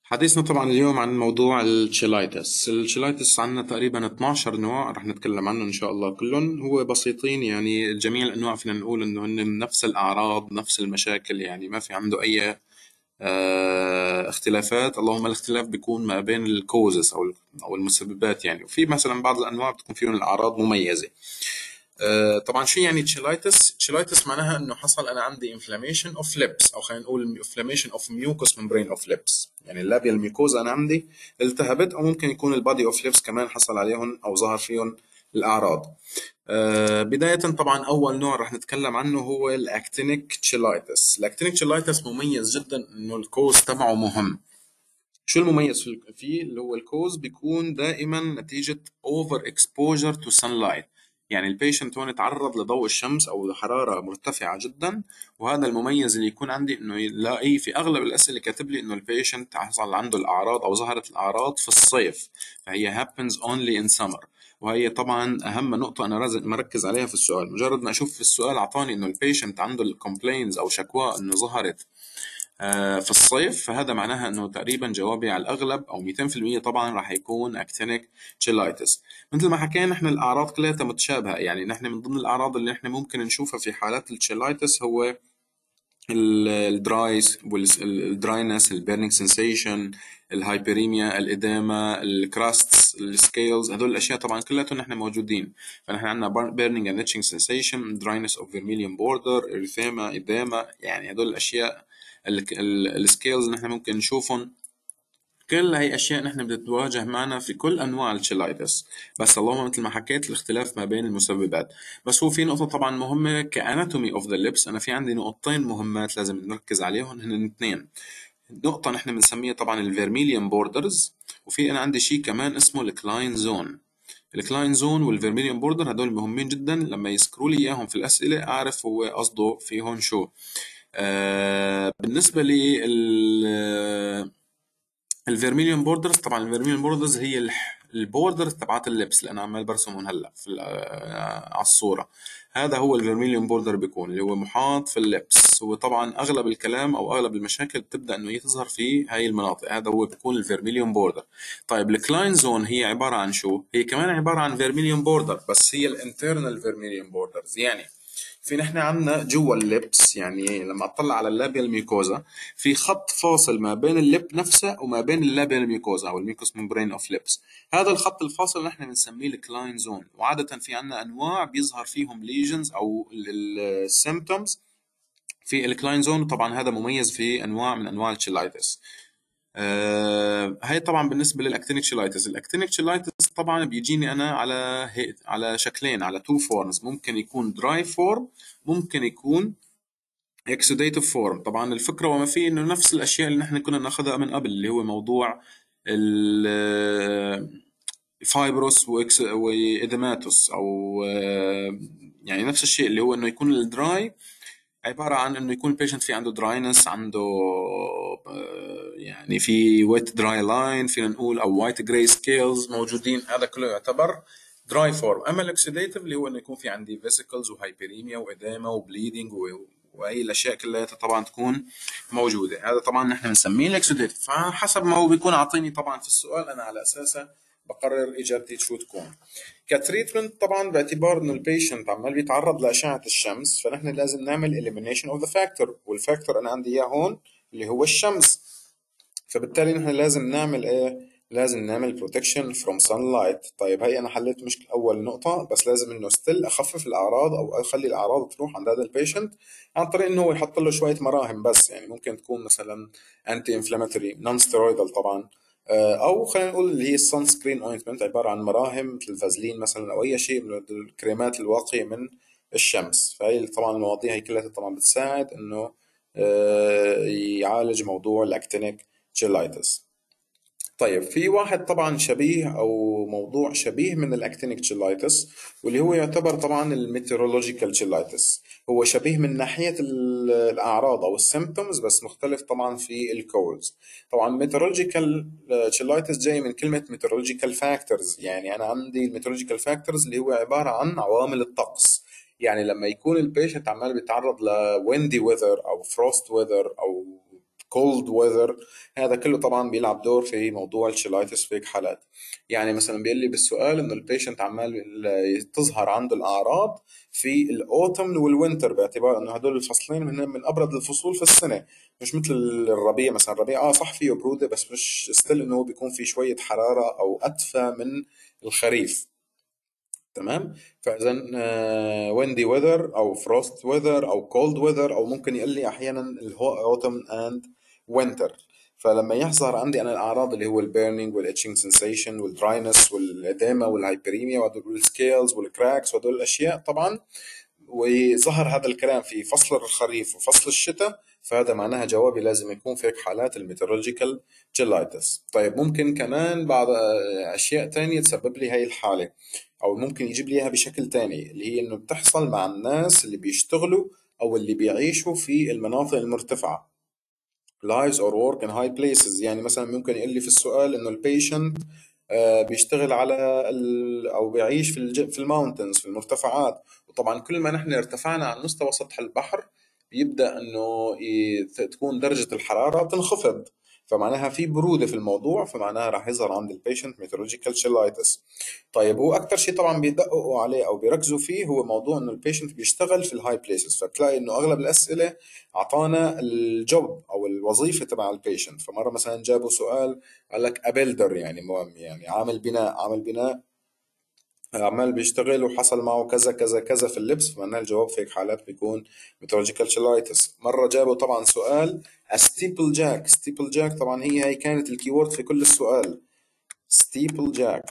حديثنا طبعا اليوم عن موضوع التشيلايتس عندنا تقريبا 12 نوع رح نتكلم عنه إن شاء الله. كلهم هو بسيطين، يعني جميع الأنواع فينا نقول إنه هن نفس الأعراض نفس المشاكل، يعني ما في عنده أي اختلافات. اللهم الاختلاف بيكون ما بين الكوزز أو المسببات يعني. وفي مثلا بعض الأنواع بتكون فيهم الأعراض مميزة. طبعا شو يعني تشيلايتس؟ تشيلايتس معناها انه حصل انا عندي انفلاميشن اوف ليبس، او خلينا نقول انفلاميشن اوف ميوكوس ممبرين اوف ليبس، يعني اللابيال ميوكوزا انا عندي التهبت، او ممكن يكون البادي اوف ليبس كمان حصل عليهم او ظهر فيهم الاعراض. بداية طبعا أول نوع رح نتكلم عنه هو الأكتينيك تشيلايتس. الأكتينيك تشيلايتس مميز جدا إنه الكوز تبعه مهم. شو المميز فيه؟ اللي هو الكوز بيكون دائما نتيجة اوفر اكسبوجر تو sunlight. يعني البيشنت هون تعرض لضوء الشمس او لحرارة مرتفعة جدا. وهذا المميز اللي يكون عندي، انه يلاقي في اغلب الاسئلة كاتب لي انه البيشنت حصل عنده الاعراض او ظهرت الاعراض في الصيف، فهي happens only in summer. وهي طبعا اهم نقطة انا لازم مركز عليها في السؤال. مجرد ما اشوف في السؤال اعطاني انه البيشنت عنده الكومبلينز او شكوى انه ظهرت في الصيف، فهذا معناها انه تقريبا جوابي على الاغلب او 200% طبعا راح يكون اكتينيك تشيلايتس. مثل ما حكينا نحن الاعراض كلها متشابهه، يعني نحن من ضمن الاعراض اللي نحن ممكن نشوفها في حالات التشيلايتس هو الدرايس والدراينس، البيرنينج سensation، الهايبريميا، الإدامة، الكراستس، السكيلز. هدول الأشياء طبعا كلها نحن موجودين. فنحن عندنا بيرنينج اند itching sensation، dryness of vermilion border، إريثيما، إدامة، يعني هدول الأشياء. السكيلز نحن ممكن نشوفهم. كل هاي أشياء نحن بتتواجه معنا في كل أنواع التشيلايتس. بس اللهم مثل ما حكيت الاختلاف ما بين المسببات. بس هو في نقطة طبعا مهمة كأناتومي اوف ذا ليبس، أنا في عندي نقطتين مهمات لازم نركز عليهم، هن اثنين. نقطة نحن بنسميها طبعا الفيرميليون بوردرز، وفي أنا عندي شيء كمان اسمه الكلاين زون. الكلاين زون والفيرميليون بوردر هدول مهمين جدا، لما يذكروا لي إياهم في الأسئلة أعرف هو قصده فيهم شو. بالنسبة لي الفيرميليون بوردرز، طبعا الفيرميليون بوردرز هي البوردرز تبعت اللبس اللي انا عمال برسمهم هلا في على الصوره. هذا هو الفيرميليون بوردر بيكون اللي هو محاط في اللبس. هو طبعا اغلب الكلام او اغلب المشاكل بتبدا انه هي تظهر في هاي المناطق. هذا هو بيكون الفيرميليون بوردر. طيب الكلاين زون هي عباره عن شو؟ هي كمان عباره عن فيرميليون بوردر، بس هي الانترنال فيرميليون بوردرز. يعني في نحن عندنا جوا اللبس، يعني لما اطلع على اللابيال ميوكوزا في خط فاصل ما بين اللب نفسه وما بين اللابيال ميوكوزا او الميوكوس ممبرين اوف ليبس. هذا الخط الفاصل نحن بنسميه الكلاين زون. وعادة في عندنا انواع بيظهر فيهم ليجنز او السيمبتومز في الكلاين زون. طبعا هذا مميز في انواع من انواع التشيلايتس. هاي طبعا بالنسبه للاكتينيك تشيلايتس. الاكتينيك تشيلايتس طبعا بيجيني انا على شكلين، على تو فورمز. ممكن يكون دراي فورم، ممكن يكون اكسوديتيف فورم. طبعا الفكره وما فيه انه نفس الاشياء اللي نحن كنا ناخذها من قبل، اللي هو موضوع الفايبروس وإديماتوس، او يعني نفس الشيء اللي هو انه يكون الدراي عبارة عن انه يكون البيشنت في عنده دراينس، عنده يعني في ويت دراي لاين فينا نقول، او وايت جراي سكيلز موجودين. هذا كله يعتبر دراي فورم. اما الاكسيديتيف اللي هو انه يكون في عندي فيسيكلز وهايبريميا واديما وبليدنج وهي الاشياء كلها طبعا تكون موجوده. هذا طبعا نحن بنسميه الاكسيديتيف. فحسب ما هو بيكون عاطيني طبعا في السؤال، انا على اساسه بقرر اجابتي شو تكون. كتريتمنت طبعا باعتبار انه البيشنت عمال بيتعرض لاشعه الشمس، فنحن لازم نعمل elimination of the factor. والفاكتور انا عندي اياه هون اللي هو الشمس. فبالتالي نحن لازم نعمل ايه؟ لازم نعمل protection from sunlight. طيب هي انا حليت مشكلة اول نقطة، بس لازم انه ستيل اخفف الاعراض او اخلي الاعراض تروح عند هذا البيشنت عن طريق انه هو يحط له شوية مراهم. بس يعني ممكن تكون مثلا انتي انفلاماتوري نون ستيرويدال طبعا، او خلينا نقول اللي هي السان سكرين اوينتمنت، عبارة عن مراهم مثل الفازلين مثلا او اي شيء من الكريمات الواقية من الشمس. فهي طبعا المواضيع هي كلها طبعا بتساعد انه يعالج موضوع الاكتينيك تشيلايتس. طيب في واحد طبعا شبيه او موضوع شبيه من الاكتينيك تشيلايتس، واللي هو يعتبر طبعا الميتيرولوجيكال تشيلايتس. هو شبيه من ناحية الاعراض او السيمبتومز، بس مختلف طبعا في الكودز. طبعا ميتيرولوجيكال تشيلايتس جاي من كلمة ميتيرولوجيكال فاكتورز. يعني انا عندي الميتيرولوجيكال فاكتورز اللي هو عبارة عن عوامل الطقس. يعني لما يكون البيشنت عمال بيتعرض لويندي ويذر او فروست ويذر او cold weather. هذا كله طبعا بيلعب دور في موضوع الشيلايتس في هيك حالات. يعني مثلا بيقول لي بالسؤال انه البيشنت عمال تظهر عنده الاعراض في الاوتم والوينتر، باعتبار انه هدول الفصلين من ابرد الفصول في السنه. مش مثل الربيع، مثلا الربيع صح فيه بروده، بس مش ستيل انه بيكون في شويه حراره او ادفى من الخريف. تمام. فاذا ويندي ويذر او فروست ويذر او كولد ويذر، او ممكن يقول لي احيانا اوتم اند وينتر. فلما يظهر عندي انا الاعراض اللي هو البيرنينج والاتشنج سensation والدراينس والاديما والهايبريميا والسكيلز والكراكس وهدول الاشياء طبعا، وظهر هذا الكلام في فصل الخريف وفصل الشتاء، فهذا معناها جوابي لازم يكون في هيك حالات الميترولوجيكال جيلايتس. طيب ممكن كمان بعض اشياء تانية تسبب لي هاي الحالة، او ممكن يجيب لي اياها بشكل تاني، اللي هي انه بتحصل مع الناس اللي بيشتغلوا او اللي بيعيشوا في المناطق المرتفعة. lives or work in high places. يعني مثلا ممكن يقول لي في السؤال انه البيشنت بيشتغل على او بيعيش في الماونتنز، في المرتفعات. وطبعا كل ما نحن ارتفعنا عن مستوى سطح البحر بيبدأ انه تكون درجة الحرارة تنخفض، فمعناها في برودة في الموضوع، فمعناها راح يظهر عند البيشنت ميترولوجيكال شيلايتس. طيب هو اكثر شيء طبعا بيدققوا عليه او بيركزوا فيه هو موضوع انه البيشنت بيشتغل في الهاي بليسز، فبتلاقي انه اغلب الاسئله اعطانا الجوب او الوظيفه تبع البيشنت. فمره مثلا جابوا سؤال قال لك ابيلدر، يعني يعني عامل بناء عمال بيشتغل وحصل معه كذا كذا كذا في اللبس، فمعناه الجواب في هيك حالات بيكون ميتولوجيكال شيلايتس. مرة جابوا طبعا سؤال ستيبل جاك. ستيبل جاك طبعا هي كانت الكيورد في كل السؤال، ستيبل جاك.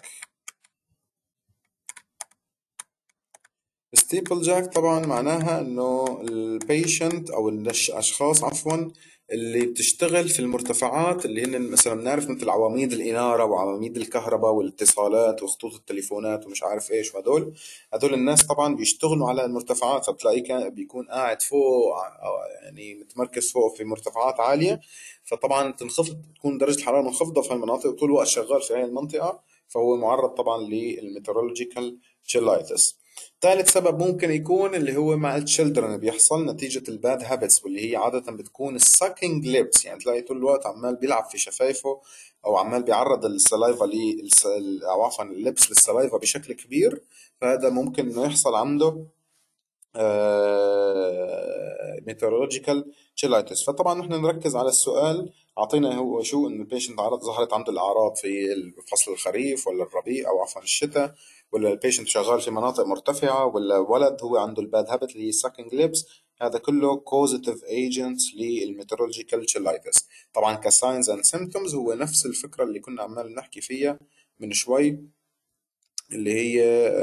ستيبل جاك طبعا معناها انه البيشنت او الاشخاص عفوا اللي بتشتغل في المرتفعات، اللي هن مثلا بنعرف مثل عواميد الاناره وعواميد الكهرباء والاتصالات وخطوط التليفونات ومش عارف ايش، وهدول الناس طبعا بيشتغلوا على المرتفعات، فبتلاقيه بيكون قاعد فوق يعني متمركز فوق في مرتفعات عاليه. فطبعا تكون درجه الحراره منخفضه في هالمناطق وطول الوقت شغال في هاي المنطقه، فهو معرض طبعا للميترولوجيكال تشيلايتس. ثالث سبب ممكن يكون اللي هو مع التشيلدرن بيحصل نتيجة الباد هابتس، واللي هي عادة بتكون الساكينج ليبس، يعني تلاقي طول الوقت عمال بيلعب في شفايفه أو عمال بيعرض السلايفا أو عفوا اللبس للسلايفا بشكل كبير. فهذا ممكن إنه يحصل عنده ميترولوجيكال تشيلايتس. فطبعا نحن نركز على السؤال، اعطينا هو شو ان البيشنت ظهرت عنده الاعراض في فصل الخريف ولا الربيع او عفوا الشتاء، ولا البيشنت شغال في مناطق مرتفعه، ولا ولد هو عنده الباد هابت اللي هي ساكينج ليبس. هذا كله كوزيتيف ايجنتس للميترولوجيكال تشيلايتس. طبعا كساينز اند سيمبتومز هو نفس الفكره اللي كنا عمال نحكي فيها من شوي، اللي هي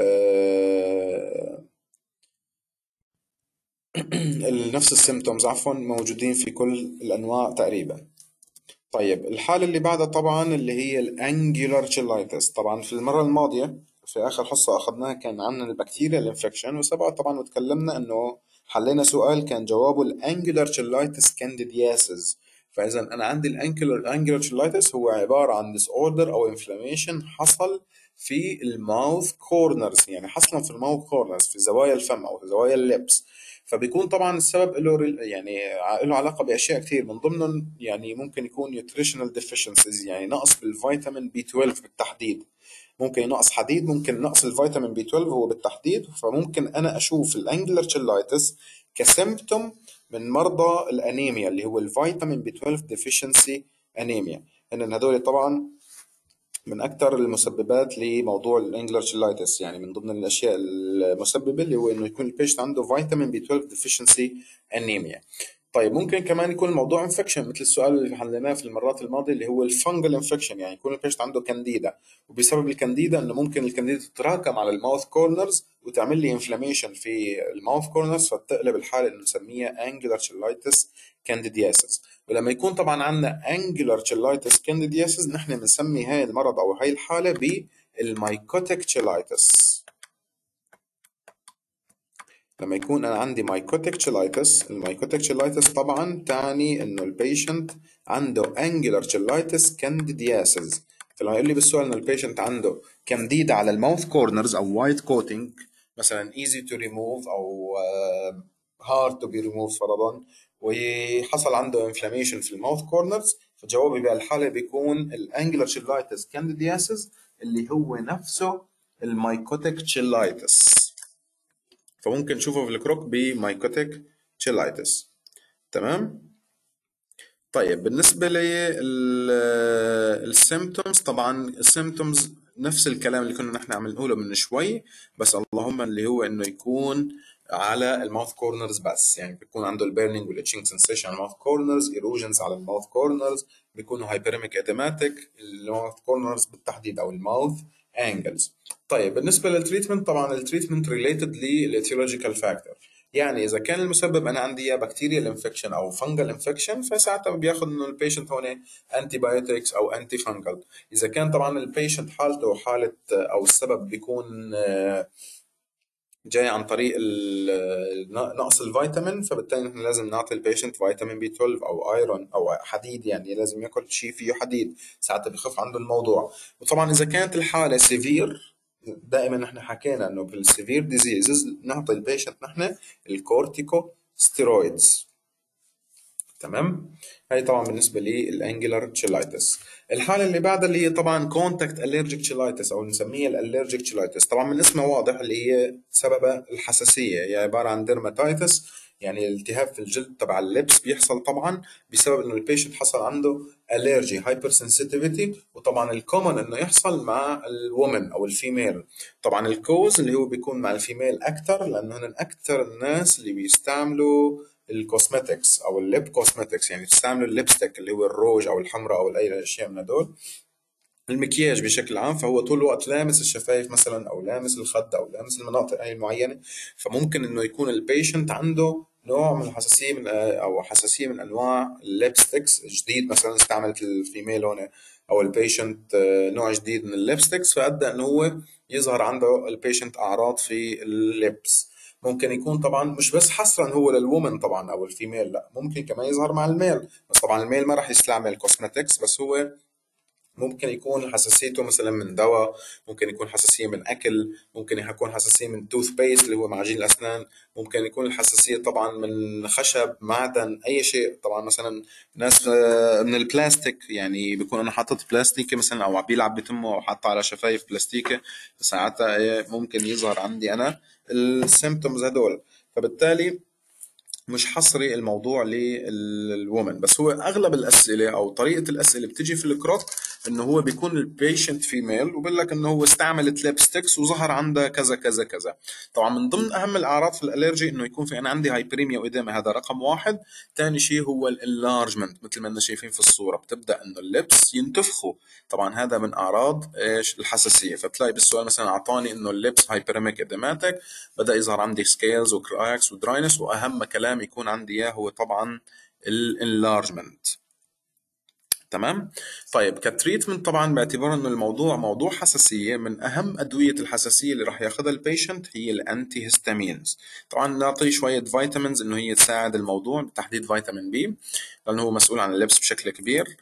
نفس السيمتومز عفوا موجودين في كل الانواع تقريبا. طيب الحالة اللي بعدها طبعا اللي هي الانجولار تشيلايتس. طبعا في المرة الماضية في آخر حصة أخذناها كان عن البكتيريا الانفكشن، وسبق طبعا وتكلمنا إنه حلينا سؤال كان جوابه الانجولار تشيلايتس كانديدياسيس. فإذا أنا عندي الانجولار تشيلايتس هو عبارة عن ديس اوردر أو انفلاميشن حصل في الماوث كورنرز، يعني حصلا في الماوث كورنرز في زوايا الفم أو في زوايا اللبس. فبيكون طبعا السبب له يعني له علاقة بأشياء كثير، من ضمنهم يعني ممكن يكون nutritional deficiencies، يعني نقص بالفيتامين بي 12 بالتحديد. ممكن نقص حديد، ممكن نقص الفيتامين بي 12 هو بالتحديد. فممكن أنا أشوف الانجلر تشيلايتس كسيمبتوم من مرضى الأنيميا اللي هو الفيتامين بي 12 deficiency أنيميا. إن هذول طبعا من أكثر المسببات لموضوع الانجلر تشيلايتس، يعني من ضمن الأشياء المسببة اللي هو إنه يكون البيشنت عنده فيتامين بي 12 deficiency أنيميا. طيب ممكن كمان يكون الموضوع انفكشن مثل السؤال اللي حليناه في المرات الماضيه اللي هو الفنجل انفكشن، يعني يكون البيشنت عنده كانديدا، وبسبب الكانديدا انه ممكن الكانديدا تتراكم على الماوث كورنرز وتعمل لي انفلاميشن في الماوث كورنرز، فتقلب الحاله انه نسميها انجلر تشيلايتس كانديدياسيس. ولما يكون طبعا عندنا انجلر تشيلايتس كانديدياسيس نحن بنسمي هاي المرض او هاي الحاله بالمايكوتيك تشيلايتس. لما يكون انا عندي مايكوتيك تشيلايتس، المايكوتيك تشيلايتس طبعا تعني انه البيشنت عنده انجلر تشيلايتس كانديدياسيس. فلما يقول لي بالسؤال انه البيشنت عنده كانديدا على الماوث كورنرز او وايت كوتنج، مثلا ايزي تو ريموف او hard to be removed فرضا، وحصل عنده inflammation في الماوث كورنرز، فجوابي بهالحالة بيكون الانجلر تشيلايتس كانديدياسيس اللي هو نفسه المايكوتيك تشيلايتس. فممكن نشوفه في الكروك بمايكوتيك تشيلايتس. تمام. طيب بالنسبة للسيمتومز، طبعا السيمتومز نفس الكلام اللي كنا نحن عم نقوله من شوي، بس اللهم اللي هو انه يكون على الماوث كورنرز بس، يعني بيكون عنده البيرنينج والاتشينج سنسيشن على الماوث كورنرز، ايروجنز على الماوث كورنرز، بيكونوا هايبريميك اديماتيك الماوث كورنرز بالتحديد او الماوث انجلز. طيب بالنسبة للتريتمنت، طبعا التريتمنت ريليتد للاتيولوجيكال فاكتور، يعني اذا كان المسبب انا عندي يا بكتيريال انفكشن او فنجل انفكشن فساعتها بياخذ انه البيشنت هون انتي بايوتكس او انتي فنجل. اذا كان طبعا البيشنت حالته حاله او السبب بيكون جاي عن طريق نقص الفيتامين، فبالتالي نحن لازم نعطي البيشنت فيتامين بي 12 او ايرون او حديد، يعني لازم ياكل شيء فيه حديد، ساعتها بخف عنده الموضوع. وطبعا اذا كانت الحاله سيفير، دائما نحن حكينا انه بالسيفير ديزيزز نعطي البيشنت نحن الكورتيكو ستيرويدز. تمام. هاي طبعا بالنسبه للانجلر تشيلايتس. الحاله اللي بعدها اللي هي طبعا كونتاكت الرجيك تشيلايتس او نسميها الالرجيك تشيلايتس، طبعا من اسمها واضح اللي هي سببها الحساسيه، هي عباره عن ديرماتايتس، يعني التهاب في الجلد تبع اللبس بيحصل طبعا بسبب انه البيشنت حصل عنده الرجي هايبر سنسيتيفيتي، وطبعا الكومن انه يحصل مع الومن او الفيميل. طبعا الكوز اللي هو بيكون مع الفيميل اكثر، لانه هن اكثر الناس اللي بيستعملوا الكوسمتكس او الليب كوسمتكس، يعني تستعملوا الليبستيك اللي هو الروج او الحمراء او اي اشياء من هدول، المكياج بشكل عام، فهو طول الوقت لامس الشفايف مثلا او لامس الخد او لامس المناطق اي معينه، فممكن انه يكون البيشنت عنده نوع من الحساسيه من او حساسيه من انواع الليبستكس جديد، مثلا استعملت الفيميل هون او البيشنت نوع جديد من الليبستكس، فادى انه هو يظهر عنده البيشنت اعراض في اللبس. ممكن يكون طبعا مش بس حصرا هو للومن طبعا او الفيميل، لا ممكن كمان يظهر مع الميل، بس طبعا الميل ما راح يستعمل كوسمتكس، بس هو ممكن يكون حساسيته مثلا من دواء، ممكن يكون حساسية من أكل، ممكن يكون حساسية من توث بيست اللي هو معجين الأسنان، ممكن يكون الحساسية طبعا من خشب معدن أي شيء، طبعا مثلا ناس من البلاستيك، يعني بيكون أنا حاطط بلاستيكة مثلا أو عم بيلعب بتمه أو حاطه على شفايف بلاستيكة، فساعتها ممكن يظهر عندي أنا السيمتومز هدول. فبالتالي مش حصري الموضوع للومن، بس هو اغلب الاسئله او طريقه الاسئله بتجي في الكروك انه هو بيكون البيشنت فيميل وبقول لك انه هو استعملت ليبستكس وظهر عندها كذا كذا كذا. طبعا من ضمن اهم الاعراض في الالرجي انه يكون في انا عندي هايبريميا واديما، هذا رقم واحد. ثاني شيء هو الانلارجمنت، مثل ما احنا شايفين في الصوره بتبدا انه اللبس ينتفخوا، طبعا هذا من اعراض ايش الحساسيه، فتلاقي بالسؤال مثلا اعطاني انه اللبس هايبريميك اديماتيك، بدا يظهر عندي سكيلز وكراكس ودراينس، واهم كلام يكون عندي اياه هو طبعا الانلارجمنت. تمام. طيب كتريتمنت، طبعا باعتبار انه الموضوع موضوع حساسيه، من اهم ادويه الحساسيه اللي راح ياخذها البيشنت هي الانتي هيستامينز. طبعا نعطي شويه فيتامينز انه هي تساعد الموضوع، بتحديد فيتامين بي لانه هو مسؤول عن اللبس بشكل كبير.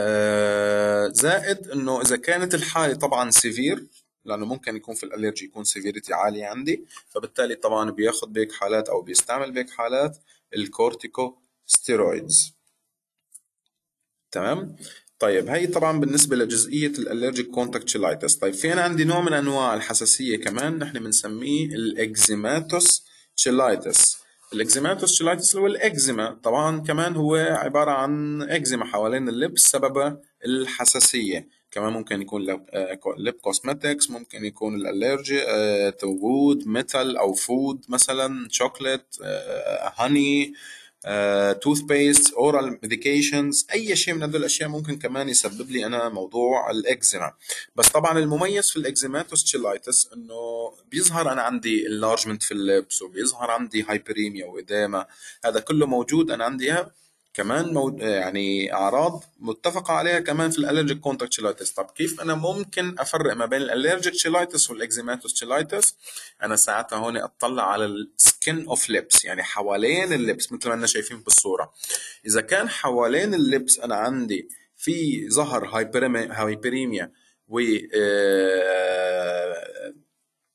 زائد انه اذا كانت الحاله طبعا سيفير، لانه ممكن يكون في الالرجي يكون سيفيريتي عاليه عندي، فبالتالي طبعا بياخذ بهيك حالات او بيستعمل بهيك حالات الكورتيكو ستيرويدز. تمام. طيب هي طبعا بالنسبه لجزئيه الالرجيك كونتاكتشلايتس. طيب في انا عندي نوع من انواع الحساسيه كمان نحن بنسميه الاكزيماتوس تشيلايتس. الاكزيماتوس تشيلايتس اللي هو الاكزيما، طبعا كمان هو عباره عن اكزيما حوالين اللبس سببها الحساسيه. كمان ممكن يكون لب كوزمتكس، ممكن يكون الالرجي تو وود ميتال او فود مثلا شوكليت هاني توث بيست اورال ميديكيشنز، اي شيء من هذول الاشياء ممكن كمان يسبب لي انا موضوع الاكزيما. بس طبعا المميز في الاكزيماتوس تشيلايتس انه بيظهر انا عندي اللارجمنت في اللبس، وبيظهر عندي هايبريميا واديما، هذا كله موجود انا عندي إياه. كمان يعني اعراض متفق عليها كمان في الالرجيك كونتاكتشلايتس. طب كيف انا ممكن افرق ما بين الالرجيك تشيلايتس والاكزيماتوس تشيلايتس؟ انا ساعتها هون اطلع على السكين اوف ليبس، يعني حوالين اللبس مثل ما احنا شايفين بالصوره. اذا كان حوالين اللبس انا عندي في ظهر هايبريميا و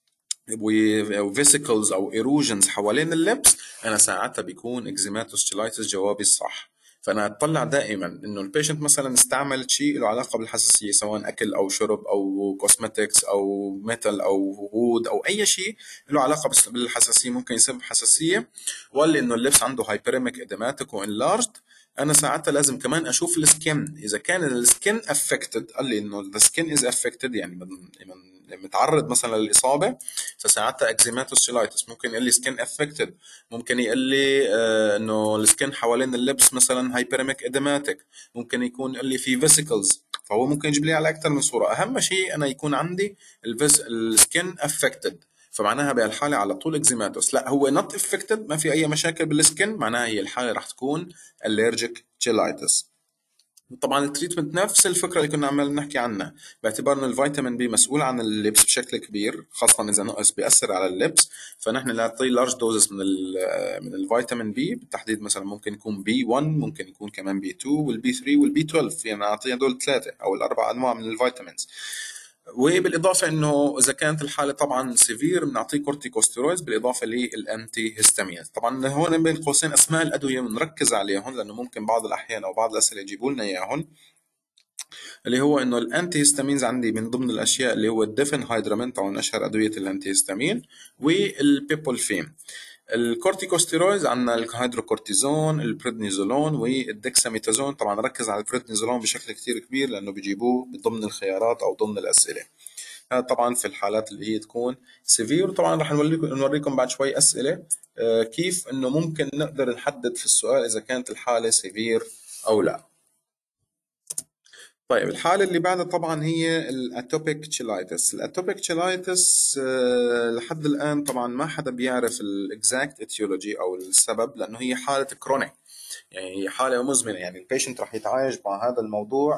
وفيسيكلز او ايروجنز حوالين اللبس، انا ساعتها بيكون اكزيماتوستيلايتس جوابي الصح. فانا اطلع دائما انه البيشنت مثلا استعمل شيء له علاقه بالحساسيه، سواء اكل او شرب او كوزمتكس او ميتال او وود او اي شيء له علاقه بالحساسيه ممكن يسبب حساسيه، ولا انه اللبس عنده هايبريميك اديماتيك وانلارجد. انا ساعتها لازم كمان اشوف السكن، اذا كان السكن افكتد، قال لي انه السكن از افكتد يعني متعرض مثلا للاصابه، فساعتها اكزيماتوسيلايتس. ممكن يقول لي سكن افكتد، ممكن يقول لي انه السكن حوالين اللبس مثلا هايبريميك اديماتيك، ممكن يكون يقول لي في فيسيكلز. فهو ممكن يجيب لي على اكثر من صوره، اهم شيء انا يكون عندي السكن افكتد، فمعناها بهالحاله على طول اكزيماتوس. لا هو نوت افكتد، ما في اي مشاكل بالسكن، معناها هي الحاله راح تكون الرجيك تشيلايتس. طبعا التريتمنت نفس الفكره اللي كنا عمال نحكي عنها، باعتبار ان الفيتامين بي مسؤول عن اللبس بشكل كبير، خاصه اذا نقص بياثر على اللبس. فنحن نعطيه لارج دوزز من الفيتامين بي بالتحديد، مثلا ممكن يكون بي 1، ممكن يكون كمان بي 2 والبي 3 والبي 12، يعني نعطيه هدول ثلاثه او الاربع انواع من الفيتامينز. وبالاضافه انه اذا كانت الحاله طبعا سيفير بنعطيه كورتيكوستيرويدز بالاضافه للانتي هيستامينز. طبعا هون بين قوسين اسماء الادويه بنركز عليهم لانه ممكن بعض الاحيان او بعض الاسئله يجيبوا لنا اياهم، اللي هو انه الانتي هيستامينز عندي من ضمن الاشياء اللي هو الديفن هيدرامين، طبعا اشهر ادويه الانتي هيستامين، والبيبولفين. الكورتيكوستيرويدز عندنا الهيدروكورتيزون، البريدنيزولون والدexamethasone. طبعا ركز على البريدنيزولون بشكل كتير كبير لانه بيجيبوه ضمن الخيارات او ضمن الاسئله. هذا طبعا في الحالات اللي هي تكون سيفير. طبعا رح نوريكم بعد شوي اسئله كيف انه ممكن نقدر نحدد في السؤال اذا كانت الحاله سيفير او لا. طيب الحالة اللي بعدها طبعا هي الاتوبيك تشيلايتس. الاتوبيك تشيلايتس لحد الآن طبعا ما حدا بيعرف الاكزاكت اتيولوجي او السبب، لأنه هي حالة كرونيك، يعني هي حالة مزمنة، يعني البيشنت راح يتعايش مع هذا الموضوع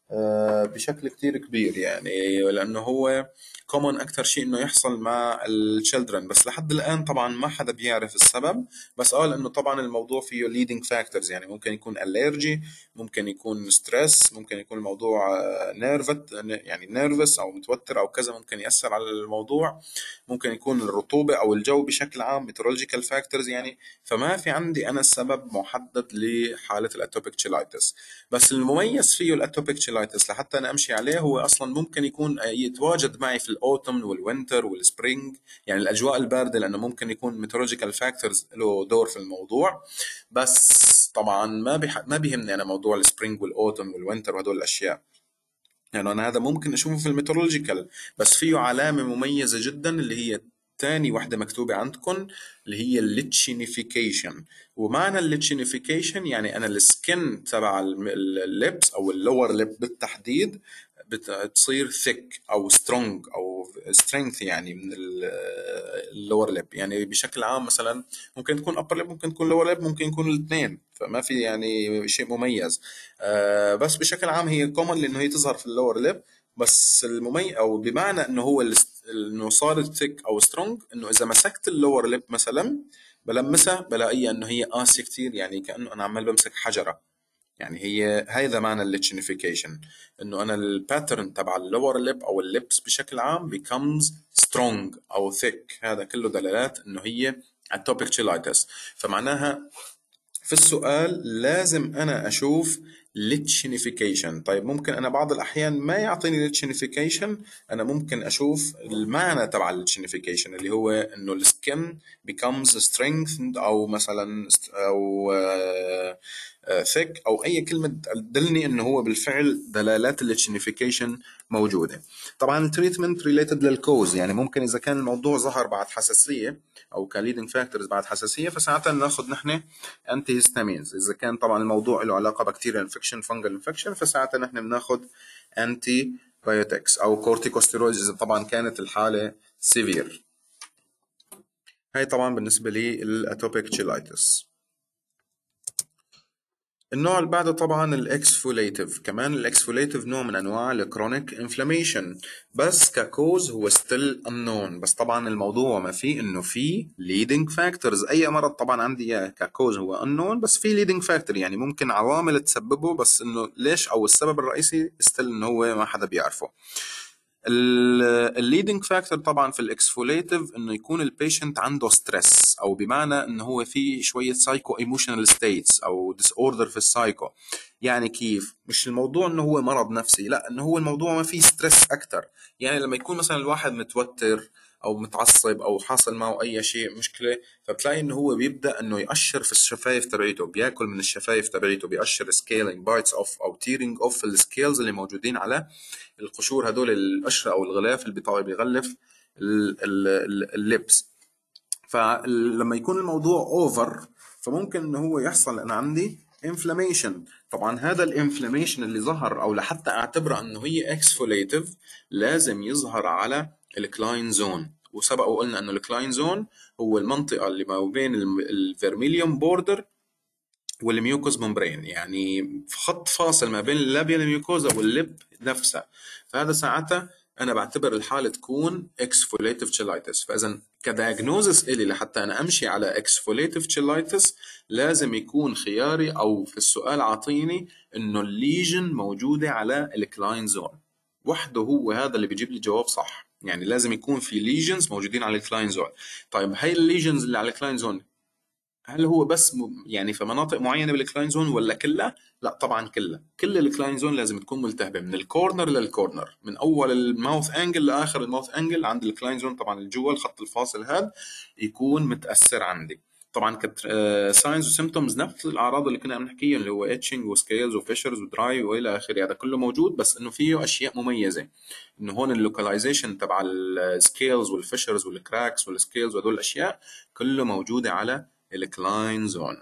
بشكل كتير كبير، يعني لأنه هو كومن أكثر شيء إنه يحصل مع الشيلدرن، بس لحد الآن طبعا ما حدا بيعرف السبب. بس قال إنه طبعا الموضوع فيه leading factors، يعني ممكن يكون allergy، ممكن يكون ستريس، ممكن يكون الموضوع نيرفت يعني نيرفس أو متوتر أو كذا، ممكن يأثر على الموضوع، ممكن يكون الرطوبة أو الجو بشكل عام meteorological factors يعني. فما في عندي أنا سبب محدد لحالة الأتوبيك تشيلايتس. بس المميز فيه الأتوبيك تشيلايتس لحتى أنا أمشي عليه، هو أصلا ممكن يكون يتواجد معي في الأوتوم والوينتر والسبرينج، يعني الأجواء الباردة، لأنه ممكن يكون meteorological factors له دور في الموضوع. بس طبعا ما بيهمني أنا موضوع السبرينج والأوتوم والوينتر وهدول الأشياء، يعني أنا هذا ممكن أشوفه في الميترولوجيكال. بس فيه علامة مميزة جدا اللي هي تاني واحدة مكتوبة عندكم، اللي هي الليتشينيفيكيشن. ومعنى الليتشينيفيكيشن يعني أنا السكن تبع اللبس أو اللور لب بالتحديد بتصير ثيك أو سترونج أو سترينث، يعني من اللور لب. يعني بشكل عام مثلا ممكن تكون upper lip، ممكن تكون lower lip، ممكن يكون الاثنين، فما في يعني شيء مميز. بس بشكل عام هي كومن لانه هي تظهر في اللور ليب. بس المميز او بمعنى انه هو انه صارت ثيك او سترونج، انه اذا مسكت اللور ليب مثلا بلمسها بلاقيها انه هي قاسيه كثير، يعني كانه انا عمال بمسك حجره. يعني هي هذا معنى الليتشنيفيكيشن، انه انا الباترن تبع اللور ليب او الليبس بشكل عام becomes strong او thick. هذا كله دلالات انه هي atopic cheilitis. فمعناها في السؤال لازم انا اشوف ليتشينيفيكيشن. طيب ممكن انا بعض الاحيان ما يعطيني ليتشينيفيكيشن، انا ممكن اشوف المعنى تبع الليتشينيفيكيشن اللي هو انه السكن becomes strengthened او مثلا او thick او اي كلمه تدلني انه هو بالفعل دلالات الليتشينيفيكيشن موجوده. طبعا التريتمنت ريليتد للكوز، يعني ممكن اذا كان الموضوع ظهر بعد حساسيه او كليدنج فاكتورز بعد حساسيه، فساعتها ناخذ نحن انتي هيستامينز. اذا كان طبعا الموضوع له علاقه بكتيريا انفكشن فانجل انفكشن، فساعتها نحن بناخذ انتي بايوتكس او كورتيكوستيرويدز اذا طبعا كانت الحاله سيفير. هاي طبعا بالنسبه لي الاتوبيك تشيلايتس. النوع اللي بعده طبعا الاكسفوليتيف. كمان الاكسفوليتيف نوع من انواع الكرونيك انفلاميشن، بس ككوز هو ستيل unknown. بس طبعا الموضوع ما فيه انه في leading factors، اي مرض طبعا عندي اياه ككوز هو unknown، بس في leading factor يعني ممكن عوامل تسببه، بس انه ليش او السبب الرئيسي ستيل انه هو ما حدا بيعرفه. الليدنج فاكتور طبعا في الاكسفوليتيف انه يكون البيشنت عنده ستريس، او بمعنى انه هو في شويه سايكو ايموشنال ستيتس او ديس اوردر في السايكو. يعني كيف؟ مش الموضوع انه هو مرض نفسي، لا، انه هو الموضوع ما فيه ستريس اكثر. يعني لما يكون مثلا الواحد متوتر او متعصب او حاصل معه اي شيء مشكله، فبتلاقي انه هو بيبدا انه يقشر في الشفايف تبعيته، بياكل من الشفايف تبعيته، بيقشر سكيلينج بايتس اوف او تيرينج اوف السكيلز اللي موجودين على القشور، هدول القشره او الغلاف اللي بيغلف اللبس. فلما يكون الموضوع اوفر فممكن انه هو يحصل انا عندي انفلاميشن. طبعا هذا الانفلاميشن اللي ظهر، او لحتى اعتبره انه هي اكسفوليتيف، لازم يظهر على الكلاين زون. وسبق وقلنا انه الكلاين زون هو المنطقه اللي ما بين الفيرميليوم بوردر والميوكوز ممبرين، يعني خط فاصل ما بين اللابيال ميوكوزا واللب نفسها. فهذا ساعتها انا بعتبر الحاله تكون اكسفوليتيف تشيلايتس. فاذا كدايجنوزس الي لحتى انا امشي على اكسفوليتيف تشيلايتس لازم يكون خياري او في السؤال عاطيني انه الليجن موجوده على الكلاين زون وحده، هو هذا اللي بيجيب لي جواب صح. يعني لازم يكون في ليجنز موجودين على الكلاين زون. طيب هاي الليجنز اللي على الكلاين زون هل هو بس يعني في مناطق معينه بالكلاين زون ولا كلها؟ لا طبعا كلها، كل الكلاين زون لازم تكون ملتهبه من الكورنر للكورنر، من اول الماوث انجل لاخر الماوث انجل عند الكلاين زون. طبعا الجوا الخط الفاصل هذا يكون متاثر عندي. طبعا كت ساينز وسيمتومز نفس الاعراض اللي كنا عم نحكيها، اللي هو اتشنج وسكيلز وفيشرز ودراي والى اخره، هذا كله موجود، بس انه فيه اشياء مميزه. انه هون اللوكاليزيشن تبع السكيلز والفيشرز والكراكس والسكيلز وهدول الاشياء كله موجوده على الكلاين زون.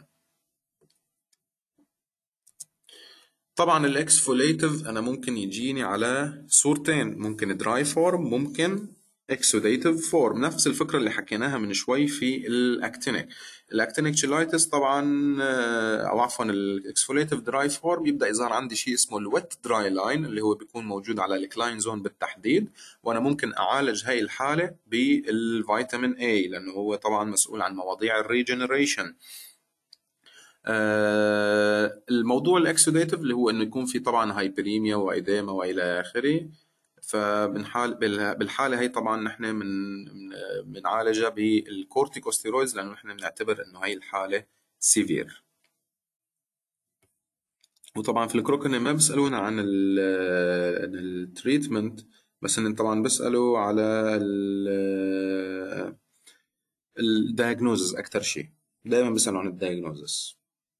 طبعا الاكسفوليتيف انا ممكن يجيني على صورتين، ممكن دراي فورم، ممكن اكسوديتيف فورم، نفس الفكره اللي حكيناها من شوي في الاكتينيك. الاكتينيك تشيلايتس طبعا او عفوا الاكسفوليتيف دراي فورم يبدا يظهر عندي شيء اسمه الويت دراي لاين اللي هو بيكون موجود على الكلاين زون بالتحديد. وانا ممكن اعالج هاي الحاله بالفيتامين اي لانه هو طبعا مسؤول عن مواضيع الريجنريشن. الموضوع الاكسوديتيف اللي هو انه يكون في طبعا هايبريميا وايديما والى اخره. بالحاله هي طبعا نحن بنعالجها بالكورتيكوستيرويدز لانه نحن بنعتبر انه هي الحاله سيفير. وطبعا في الكروكن ما بيسالونا عن التريتمنت، بس ان طبعا بيسالوا على الدايجنوزز اكثر شيء، دائما بيسالوا عن الدايجنوزز.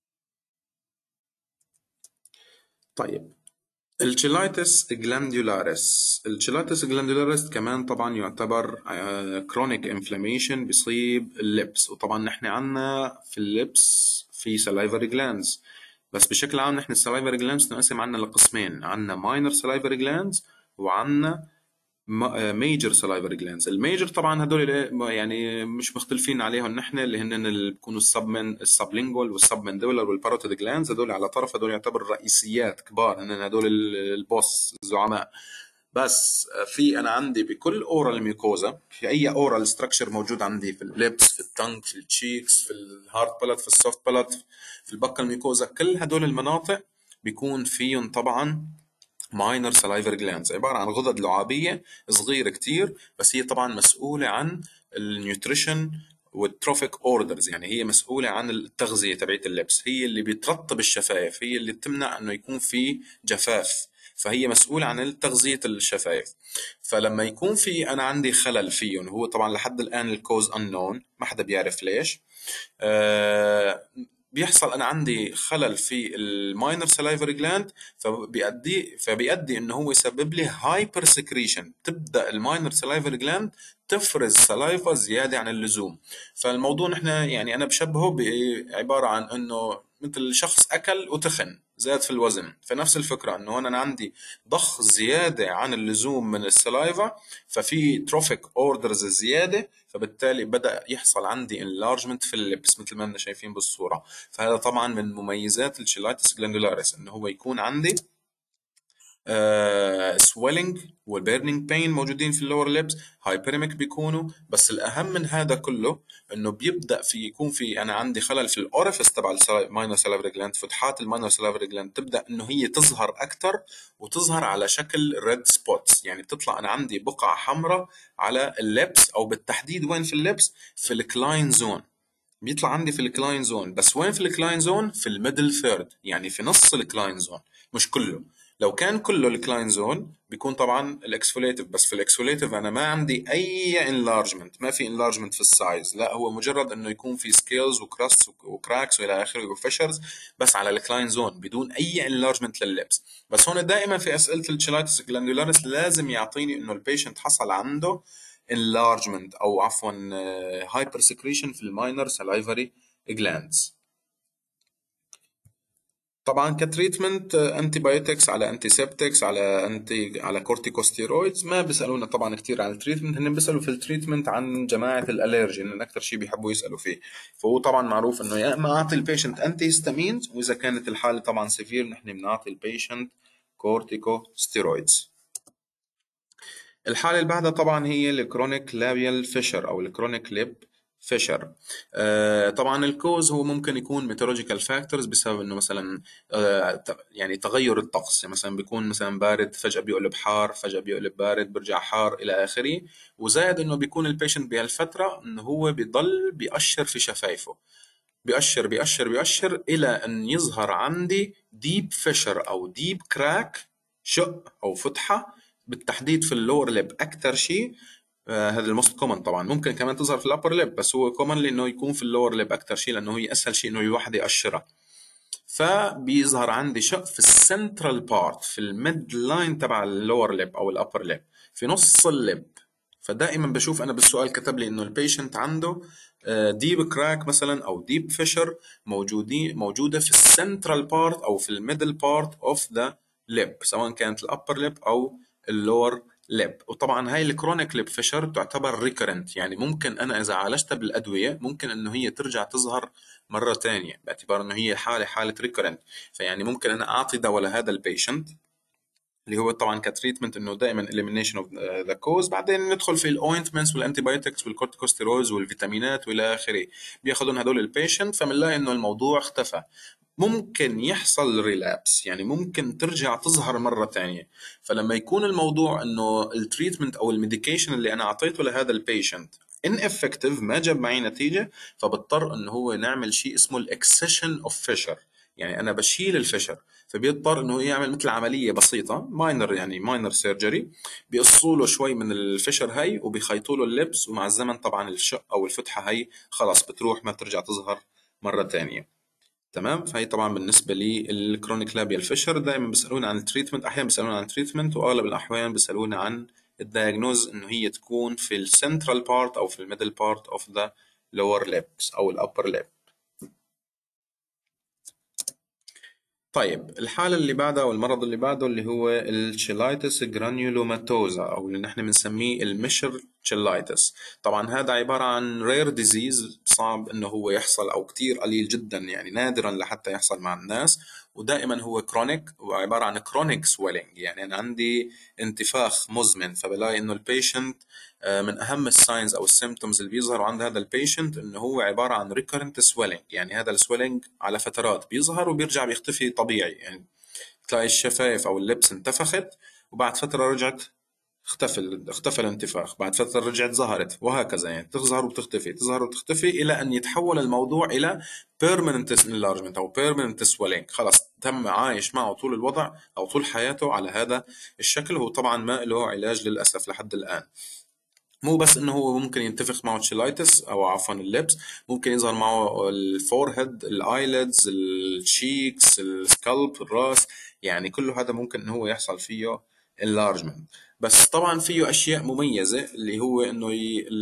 طيب التشيلايتس جلاندولاريس. التشيلايتس جلاندولاريس كمان طبعا يعتبر كرونيك انفلاميشن بيصيب اللبس. وطبعا نحن عنا في اللبس في سلايفري جلاندز، بس بشكل عام نحن السلايفري جلاندز تنقسم عنا لقسمين، عنا ماينر سلايفري جلاندز وعنا ميجر سلايفري جلاندز. الميجر طبعا هدول يعني مش مختلفين عليهم نحن، اللي هن اللي بيكونوا السبلينجوال والسبمندولار والباروتيد جلاندز، هدول على طرف، هدول يعتبر رئيسيات كبار، هن هدول البوس الزعماء. بس في انا عندي بكل اورال ميوكوزا، في اي اورال ستراكشر موجود عندي في الليبس، في التنك، في التشيكس، في الهارد بالات، في السوفت بالات، في البكال ميوكوزا، كل هدول المناطق بيكون فيهم طبعا ماينر سلايفر جلاندز، عبارة عن غدد لعابية صغيرة كتير، بس هي طبعا مسؤولة عن النيوتريشن والتروفيك اوردرز. يعني هي مسؤولة عن التغذية تبعت اللبس، هي اللي بترطب الشفايف، هي اللي بتمنع انه يكون في جفاف، فهي مسؤولة عن تغذية الشفايف. فلما يكون في انا عندي خلل فيهم، هو طبعا لحد الان الكوز انون، ما حدا بيعرف ليش. آه، بيحصل انا عندي خلل في الماينر سلايفري جلاند، فبيؤدي انه هو يسبب لي هايبر سكريشن، تبدا الماينر سلايفري جلاند تفرز سلايفا زياده عن اللزوم. فالموضوع نحن يعني انا بشبهه بعباره عن انه مثل شخص اكل وتخن زاد في الوزن، فنفس الفكره انه انا عندي ضخ زياده عن اللزوم من السلايفا، ففي تروفيك اوردرز زياده، فبالتالي بدأ يحصل عندي enlargement في اللبس مثل ما احنا شايفين بالصورة. فهذا طبعا من مميزات الشيلايتس جلاندولاريس انه هو يكون عندي سويلنج والبيرنينج بين موجودين في اللور ليبس، هايبريميك بيكونوا. بس الاهم من هذا كله انه بيبدا في يكون في انا عندي خلل في الاوريفيس تبع الماينر سالافري جلاند، فتحات الماينر سالافري جلاند تبدا انه هي تظهر اكثر، وتظهر على شكل ريد سبوتس، يعني بتطلع انا عندي بقع حمراء على اللبس، او بالتحديد وين في اللبس؟ في الكلاين زون. بيطلع عندي في الكلاين زون، بس وين في الكلاين زون؟ في الميدل ثيرد، يعني في نص الكلاين زون، مش كله. لو كان كله الكلاين زون بيكون طبعا الاكسفوليتيف، بس في الاكسفوليتيف انا ما عندي اي انلارجمنت، ما في انلارجمنت في السايز، لا هو مجرد انه يكون في سكيلز وكراست وكراكس والى اخره وفشرز بس على الكلاين زون بدون اي انلارجمنت لللبس. بس هون دائما في اسئله الشيلايتس جلاندولاريس لازم يعطيني انه البيشنت حصل عنده enlargement او عفوا هايبر سكريشن في الماينر سلايفري جلاندز. طبعا كتريتمنت انتي بايوتكس على انتي سيبتكس على على كورتيكوستيرويدز. ما بيسالونا طبعا كثير عن التريتمنت، هن بيسالوا في التريتمنت عن جماعه الالرجي، لان اكثر شيء بيحبوا يسالوا فيه. فهو طبعا معروف انه يا اما اعطي البيشنت انتي هيستامينز، واذا كانت الحاله طبعا سيفير نحن بنعطي البيشنت كورتيكوستيرويدز. الحالة اللي بعدها طبعا هي الكرونيك لابيال فيشر او الكرونيك ليب فيشر. طبعا الكوز هو ممكن يكون ميتولوجيكال فاكتورز، بسبب انه مثلا يعني تغير الطقس، يعني مثلا بيكون مثلا بارد فجأة بيقلب حار، فجأة بيقلب بارد بيرجع حار الى اخره. وزائد انه بيكون البيشنت بهالفترة انه هو بيضل بيأشر في شفايفه، بيأشر بيأشر بيأشر إلى أن يظهر عندي ديب فيشر أو ديب كراك، شق أو فتحة، بالتحديد في اللور ليب أكثر شيء. هذا الموست كومن. طبعا ممكن كمان تظهر في الابر ليب، بس هو كومن لانه يكون في اللور ليب اكثر شيء، لانه هي اسهل شيء انه الواحد يقشرها. فبيظهر عندي شق في السنترال بارت، في الميد لاين تبع اللور ليب او الابر ليب، في نص الليب. فدائما بشوف انا بالسؤال كتب لي انه البيشنت عنده ديب كراك مثلا او ديب فيشر موجوده في السنترال بارت او في الميدل بارت اوف ذا ليب، سواء كانت الابر ليب او اللور ليب. وطبعا هاي الكرونيك ليب فيشر تعتبر ريكرنت، يعني ممكن انا اذا عالجتها بالادويه ممكن انه هي ترجع تظهر مرة تانية، باعتبار انه هي حالة ريكورنت. فيعني ممكن انا اعطي دواء لهذا البيشنت اللي هو طبعا كتريتمنت انه دائما elimination of the cause، بعدين ندخل في الاوينتمنتس والانتيبيوتكس والكورتيكوستيرويدز والفيتامينات والى اخره. بياخذون هدول البيشنت، فبنلاقي انه الموضوع اختفى. ممكن يحصل ريلابس، يعني ممكن ترجع تظهر مرة تانية. فلما يكون الموضوع انه التريتمنت او الميديكيشن اللي انا اعطيته لهذا البيشنت ان افكتيف، ما جاب معي نتيجة، فبضطر انه هو نعمل شيء اسمه الاكسيشن اوف فيشر، يعني انا بشيل الفشل. فبيضطر انه يعمل مثل عمليه بسيطه ماينر، يعني ماينر سيرجري، بيقصوا له شوي من الفشل هي وبيخيطوا له اللبس، ومع الزمن طبعا الشق او الفتحه هي خلاص بتروح، ما بترجع تظهر مره ثانيه. تمام. فهي طبعا بالنسبه لي الكرونيك لابيال فيشر. دائما بيسالوني عن التريتمنت، احيانا بيسالوني عن التريتمنت، واغلب الاحيان بيسالوني عن الدايجنوز، انه هي تكون في السنترال بارت او في الميدل بارت اوف ذا لور ليبس او الابر ليب. طيب الحالة اللي بعدها والمرض اللي بعده اللي هو الشيلايتس جرانيولوماتوزا، أو اللي نحن بنسميه المشر شيلايتس. طبعا هذا عبارة عن رير ديزيز، صعب إنه هو يحصل أو كتير قليل جدا، يعني نادرا لحتى يحصل مع الناس. ودائما هو كرونيك، وعبارة عن كرونيك سويلنج، يعني أنا عندي انتفاخ مزمن. فبلاقي إنه البيشنت من اهم الساينز او السيمتومز اللي بيظهروا عند هذا البيشنت انه هو عباره عن ريكورنت سويلنج، يعني هذا السويلنج على فترات بيظهر وبيرجع بيختفي طبيعي. يعني تلاقي الشفايف او اللبس انتفخت، وبعد فتره رجعت اختفى الانتفاخ، بعد فترة رجعت ظهرت، وهكذا، يعني تظهر وتختفي، تظهر وتختفي، إلى أن يتحول الموضوع إلى permanent enlargement أو permanent swelling. خلاص تم عايش معه طول الوضع أو طول حياته على هذا الشكل. هو طبعا ما له علاج للأسف لحد الآن. مو بس انه هو ممكن ينتفخ معه تشيلايتس او عفوا اللبس، ممكن يظهر معه الفورهيد، الايليدز، الشيكس، السكالب، الراس، يعني كل هذا ممكن انه هو يحصل فيه enlargement. بس طبعا فيه اشياء مميزة، اللي هو انه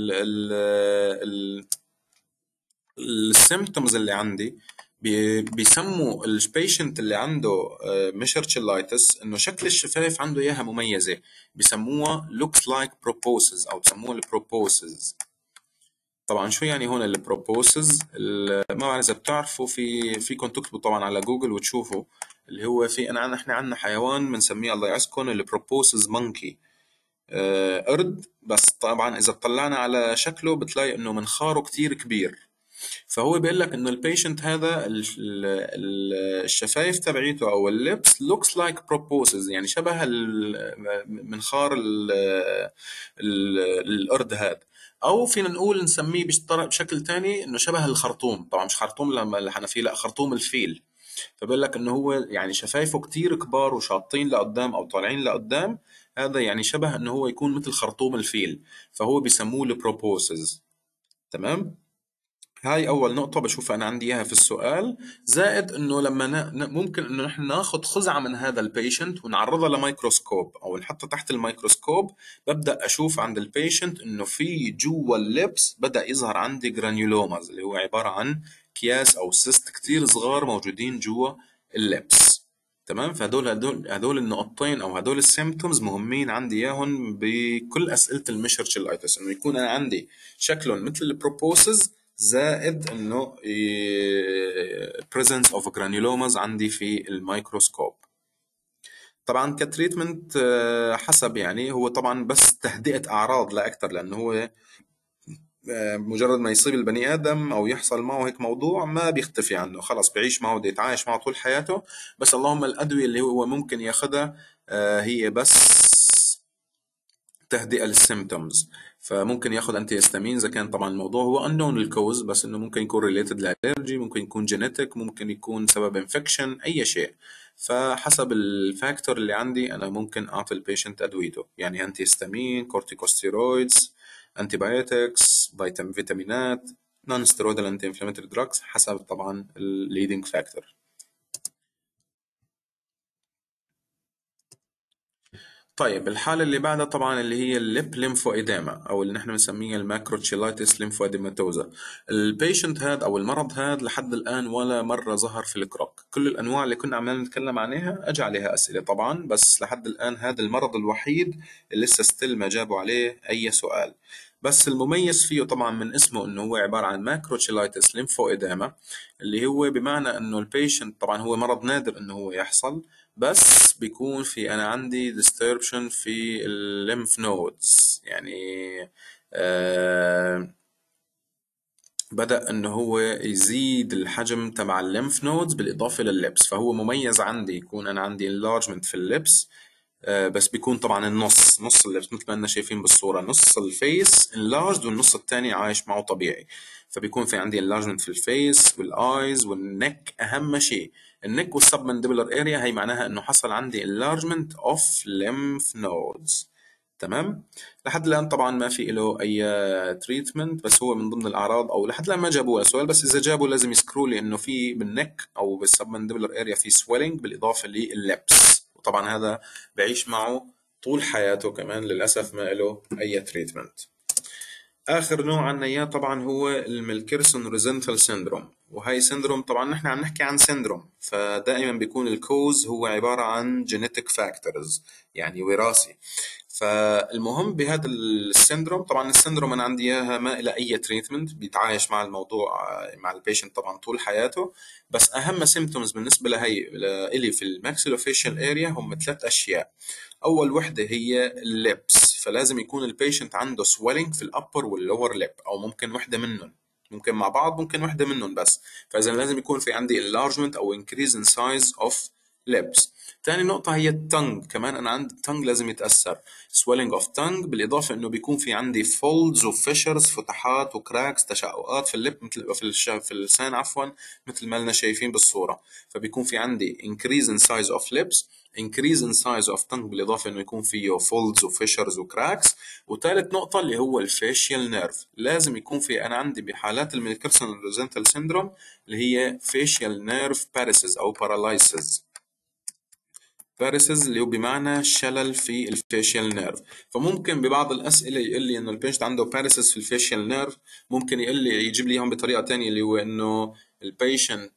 السيمبتومز اللي عندي بيسموا البيشنت اللي عنده ميشر تشيلايتس انه شكل الشفايف عنده اياها مميزه، بيسموها looks like proboscis او بسموها البروبوسز. طبعا شو يعني هون البروبوسز؟ ما بعرف اذا بتعرفوا، فيكم تكتبوا طبعا على جوجل وتشوفوا اللي هو في احنا عندنا حيوان بنسميه الله يعزكم البروبوسز مونكي، قرد. بس طبعا اذا اطلعنا على شكله بتلاقي انه منخاره كتير كبير. فهو بيقول لك انه البيشنت هذا الشفايف تبعيته او اللبس looks like proposes، يعني شبه منخار القرد هذا. او فينا نقول نسميه بشكل تاني انه شبه الخرطوم، طبعا مش خرطوم لما الحنفيه، لا خرطوم الفيل. فبقول لك انه هو يعني شفايفه كتير كبار وشاطين لقدام او طالعين لقدام، هذا يعني شبه انه هو يكون مثل خرطوم الفيل، فهو بيسموه البروبوسز. تمام. هاي أول نقطة بشوفها أنا عندي إياها في السؤال. زائد إنه لما ممكن إنه نحن ناخذ خزعة من هذا البيشنت ونعرضها لميكروسكوب أو نحطها تحت الميكروسكوب، ببدأ أشوف عند البيشنت إنه في جوا اللبس بدأ يظهر عندي جرانيولوماز، اللي هو عبارة عن أكياس أو سيست كتير صغار موجودين جوا اللبس. تمام. فهدول النقطتين او هدول السيمبتومز مهمين عندي اياهم بكل اسئله الميشرشلايتس، انه يكون انا عندي شكلهم مثل البروبوسز، زائد انه presence of granulomas عندي في الميكروسكوب. طبعا كتريتمنت حسب، يعني هو طبعا بس تهدئة اعراض لا اكثر، لانه هو مجرد ما يصيب البني ادم او يحصل معه هيك موضوع ما بيختفي عنه، خلص بيعيش معه، بده يتعايش معه طول حياته. بس اللهم الادوية اللي هو ممكن ياخذها هي بس تهدئة للسيمتومز. فممكن ياخذ انتي هيستامين اذا كان طبعا الموضوع هو unknown الكوز، بس انه ممكن يكون ريليتد لالرجي، ممكن يكون جينيتك، ممكن يكون سبب انفكشن، اي شيء. فحسب الفاكتور اللي عندي انا ممكن اعطي البيشنت ادويته، يعني انتي هيستامين، كورتيكوستيرويدز، انتي بايوتكس، فيتامينات، نون ستيرويدال انتي انفلاماتوري دراجز، حسب طبعا الليدنج فاكتور. طيب الحالة اللي بعدها طبعا اللي هي الليب ليمفوإديما، أو اللي نحن بنسميها الماكروتشيلايتس ليمفوإديماتوزا. البيشنت هذا أو المرض هذا لحد الآن ولا مرة ظهر في الكروك. كل الأنواع اللي كنا عمالين نتكلم عنها أجى عليها أسئلة طبعا، بس لحد الآن هذا المرض الوحيد اللي لسه ستيل ما جابوا عليه أي سؤال. بس المميز فيه طبعا من اسمه انه هو عبارة عن ماكروتشيلايتس ليمفوإديما، اللي هو بمعنى انه البيشنت طبعا هو مرض نادر انه هو يحصل، بس بيكون في انا عندي ديستربشن في الليمف نودز، يعني آه بدأ انه هو يزيد الحجم تبع الليمف نودز بالاضافة لللبس. فهو مميز عندي يكون انا عندي enlargement في اللبس، بس بيكون طبعا نص اللبس مثل ما احنا شايفين بالصورة، نص الفيس enlarged والنص الثاني عايش معه طبيعي. فبيكون في عندي enlargement في الفيس والايز والنك. اهم شيء النك والسبمنديبولار اريا، هي معناها انه حصل عندي enlargement of lymph nodes. تمام. لحد الان طبعا ما في له اي تريتمنت، بس هو من ضمن الاعراض، او لحد الان ما جابوها سؤال، بس اذا جابوا لازم يذكروا لي انه في بالنك او بالسبمنديبولار اريا في سويلنج بالاضافه لللبس، وطبعا هذا بعيش معه طول حياته كمان للاسف ما له اي تريتمنت. اخر نوع عنا اياه طبعا هو الميلكيرسون روزنثال سيندروم. وهي سيندروم طبعا نحن عم نحكي عن سيندروم، فدائما بيكون الكوز هو عباره عن جينيتك فاكتورز، يعني وراثي. فالمهم بهذا السيندروم، طبعا السيندروم انا عندي اياها ما لها اي تريتمنت، بيتعايش مع الموضوع مع البيشنت طبعا طول حياته. بس اهم سيمبتومز بالنسبه لهي الي في الماكسيلوفيشال اريا هم ثلاث اشياء. اول وحده هي اللبس، فلازم يكون البيشنت عنده swelling في الابر واللور ليب، او ممكن وحده منهم، ممكن مع بعض، ممكن وحده منهم بس. فاذا لازم يكون في عندي enlargement او increase in size of lips. تاني نقطة هي التنج، كمان أنا عندي التنج لازم يتأثر، swelling of tongue، بالإضافة إنه بيكون في عندي folds و fissures، فتحات وكراكس، تشققات في اللب، مثل في اللسان عفوا، مثل ما لنا شايفين بالصورة. فبيكون في عندي increase in size of lips، increase in size of tongue، بالإضافة إنه يكون فيه folds و fissures و cracks. وثالث نقطة اللي هو الفيشيال نيرف، لازم يكون في أنا عندي بحالات الميلكرسون روزنتال سيندروم اللي هي facial nerve paralysis أو paralysis. باريسز اللي هو بمعنى شلل في الفيشيال نيرف. فممكن ببعض الأسئلة يقول لي إنه البيشنت عنده باريسز في الفيشيال نيرف، ممكن يقول لي يجيب لي اياهم بطريقة تانية، اللي هو إنه البيشنت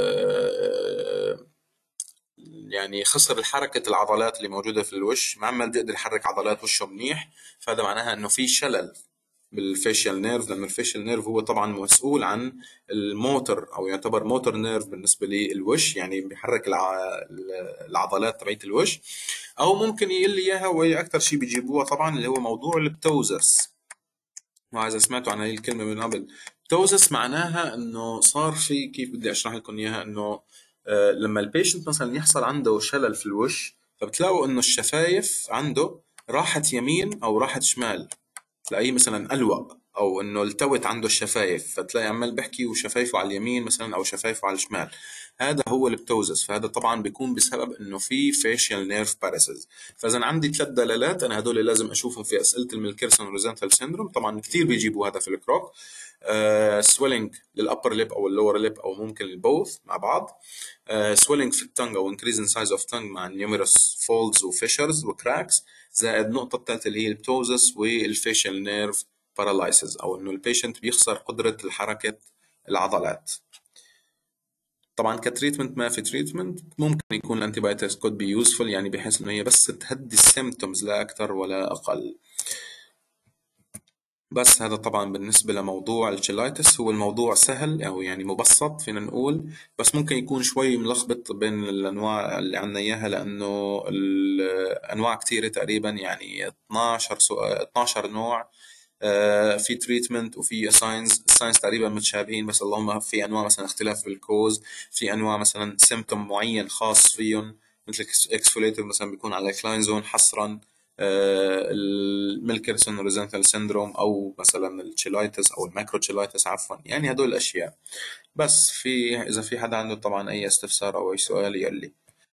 يعني خسر الحركة العضلات اللي موجودة في الوش، ما عمال بيقدر يحرك عضلات وشه منيح، فهذا معناها إنه في شلل بالفيشيال نيرف، لأن الفيشيال نيرف هو طبعا مسؤول عن الموتر، أو يعتبر موتور نيرف بالنسبة للوش، يعني بيحرك العضلات تبعت الوش. أو ممكن يقول لي إياها، وهي أكثر شيء بيجيبوها طبعا، اللي هو موضوع البتوزس. وإذا سمعتوا عن هاي الكلمة من قبل، بتوزس معناها إنه صار في، كيف بدي أشرح لكم إياها، إنه لما البيشنت مثلا يحصل عنده شلل في الوش، فبتلاقوا إنه الشفايف عنده راحت يمين أو راحت شمال، تلاقيه مثلا ألوأ، أو إنه التوت عنده الشفايف، فتلاقي عمال بحكي وشفايفه على اليمين مثلا أو شفايفه على الشمال. هذا هو البتوزس. فهذا طبعا بيكون بسبب إنه في facial nerve paralysis. فإذا عندي 3 دلالات أنا هدول لازم أشوفهم في أسئلة الميلكيرسون روزنتال سيندروم، طبعا كثير بيجيبوا هذا في الكروك. swelling للأبر ليب أو اللور ليب، أو ممكن البوث مع بعض. swelling في التنج أو increase in size of tongue مع numerous folds وفيشرز وكراكس. زائد النقطة الثالثة اللي هي البتوزس والفيشل نيرف بارالايسز، أو إنه البيشنت بيخسر قدرة حركة العضلات. طبعا كتريتمنت ما في تريتمنت، ممكن يكون الانتيبايوتكس كود بي يوزفul، يعني بحيث إنه هي بس تهدي السيمتومز لا أكثر ولا أقل. بس هذا طبعا بالنسبة لموضوع الجيلايتس. هو الموضوع سهل أو يعني مبسط فينا نقول، بس ممكن يكون شوي ملخبط بين الأنواع اللي عنا إياها، لأنه الأنواع كتيرة تقريبا، يعني 12 نوع. في تريتمنت وفي الساينز تقريبا متشابهين، بس اللهم في أنواع مثلا اختلاف بالكوز، في أنواع مثلا سيمتوم معين خاص فيهم، مثل اكسفوليتيف مثلا بيكون على كلاين زون حصرا، الميلكرسون روزنتال سيندروم، او مثلا التشيلايتس او الماكروتشيلايتس عفوا. يعني هدول الاشياء. بس اذا في حدا عنده طبعا اي استفسار او اي سؤال يقول لي.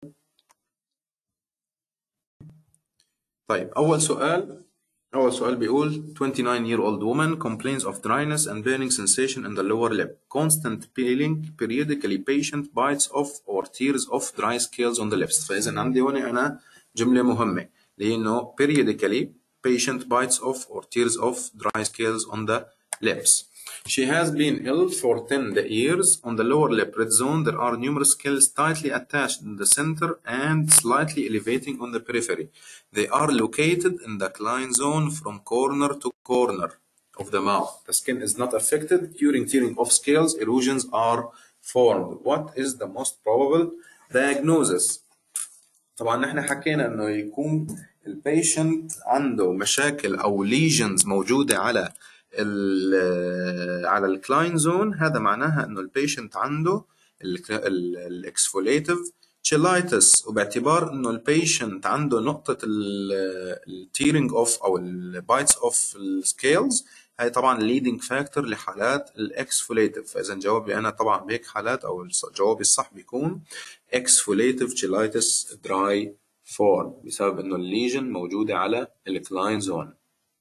طيب اول سؤال بيقول 29-year-old woman complains of dryness and burning sensation in the lower lip, constant peeling, periodically patient bites off or tears off dry scales on the lips. فاذا عندي هون انا جمله مهمه، اللي هي انه periodically patient bites off or tears off dry scales on the lips. She has been ill for 10 years. On the lower lip red zone, there are numerous scales tightly attached in the center and slightly elevating on the periphery. They are located in the Klein zone from corner to corner of the mouth. The skin is not affected. During tearing of scales, erosions are formed. What is the most probable diagnosis? طبعا نحن حكينا انه يكون البيشنت عنده مشاكل او ليجنز موجوده على الكلاين زون. هذا معناها انه البيشنت عنده الاكسفوليتيف تشيلايتس، وباعتبار انه البيشنت عنده نقطه التيرنج اوف او البايتس اوف السكيلز، هاي طبعا leading فاكتور لحالات الاكسفوليتيف. فاذا جوابي انا طبعا بهيك حالات، او جوابي الصح بيكون exfoliative cheilitis dry form، بسبب انه الليجن موجودة على الكلاين زون.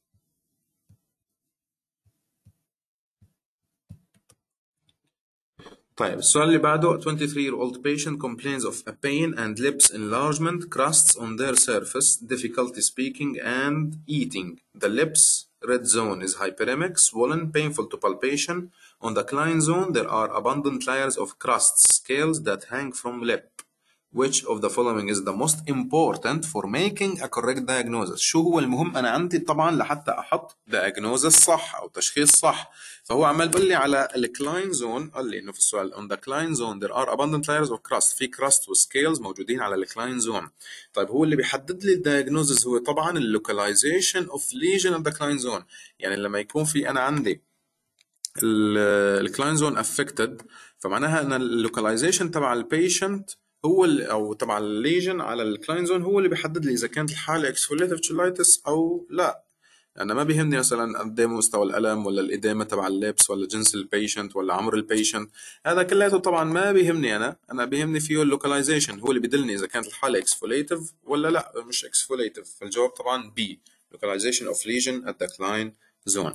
طيب السؤال اللي بعده 23-year-old patient complains of a pain and lips enlargement, crusts on their surface, difficulty speaking and eating. The lips red zone is hyperemic, swollen, painful to palpation. On the Klein zone there are abundant layers of crusts, scales that hang from lip. Which of the following is the most important for making a correct diagnosis؟ شو هو المهم أنا عندي طبعا لحتى أحط diagnosis صح أو تشخيص صح. فهو عمال بيقول لي على الكلاين زون، قال لي إنه في السؤال on the Klein zone there are abundant layers of crust، في crust وسكيلز موجودين على الكلاين زون. طيب هو اللي بيحدد لي الدياجنوزز هو طبعا اللوكاليزيشن اوف ليجن اوف ذا كلاين زون. يعني لما يكون في أنا عندي الكلاين زون افكتد، فمعناها ان اللوكاليزيشن تبع البيشنت هو او تبع الليجن على الكلاين زون هو اللي بيحدد لي اذا كانت الحاله اكسفوليتيف تشيلايتس او لا. انا ما بيهمني مثلا قد ايه مستوى الالم، ولا الادامه تبع اللبس، ولا جنس البيشنت، ولا عمر البيشنت. هذا كلياته طبعا ما بيهمني. انا بيهمني فيه اللوكاليزيشن، هو اللي بيدلني اذا كانت الحاله اكسفوليتيف ولا لا مش اكسفوليتيف. فالجواب طبعا بي، localization of lesion at the Klein zone.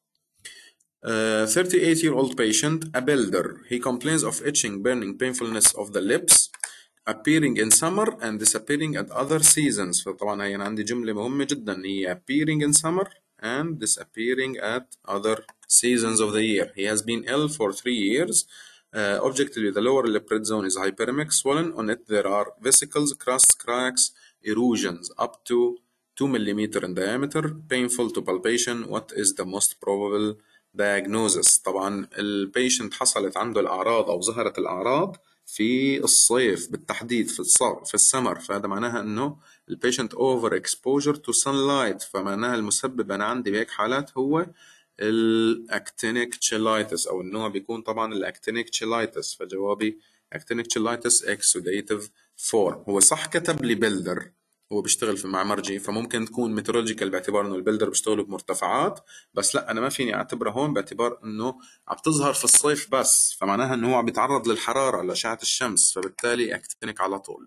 38-year-old patient, a builder. He complains of itching, burning, painfulness of the lips, appearing in summer and disappearing at other seasons. فطبعا هي أنا عندي جملة مهمة جدا، هي appearing in summer and disappearing at other seasons of the year. He has been ill for 3 years. Objectively, the lower lip red zone is hyperemic, swollen. On it there are vesicles, crusts, cracks, erosions up to 2 millimeter in diameter, painful to palpation. What is the most probable diagnosis؟ طبعا البيشنت حصلت عنده الأعراض أو ظهرت الأعراض في الصيف بالتحديد في السمر، فهذا معناها انه البيشنت اوفر اكسبوجر تو sunlight، فمعناها المسبب انا عندي بهيك حالات هو الاكتينيك تشيلايتس، او النوع بيكون طبعا الاكتينيك تشيلايتس. فجوابي اكتينيك تشيلايتس اكسوديتيف فورم. هو صح كتب لي بيلدر، هو بيشتغل في معمرجي، فممكن تكون ميترولوجيكال باعتبار انه البلدر بيشتغلوا بمرتفعات، بس لا انا ما فيني اعتبره هون باعتبار انه عم تظهر في الصيف بس، فمعناها انه هو عم بيتعرض للحرارة لأشعة الشمس، فبالتالي اكتنك على طول.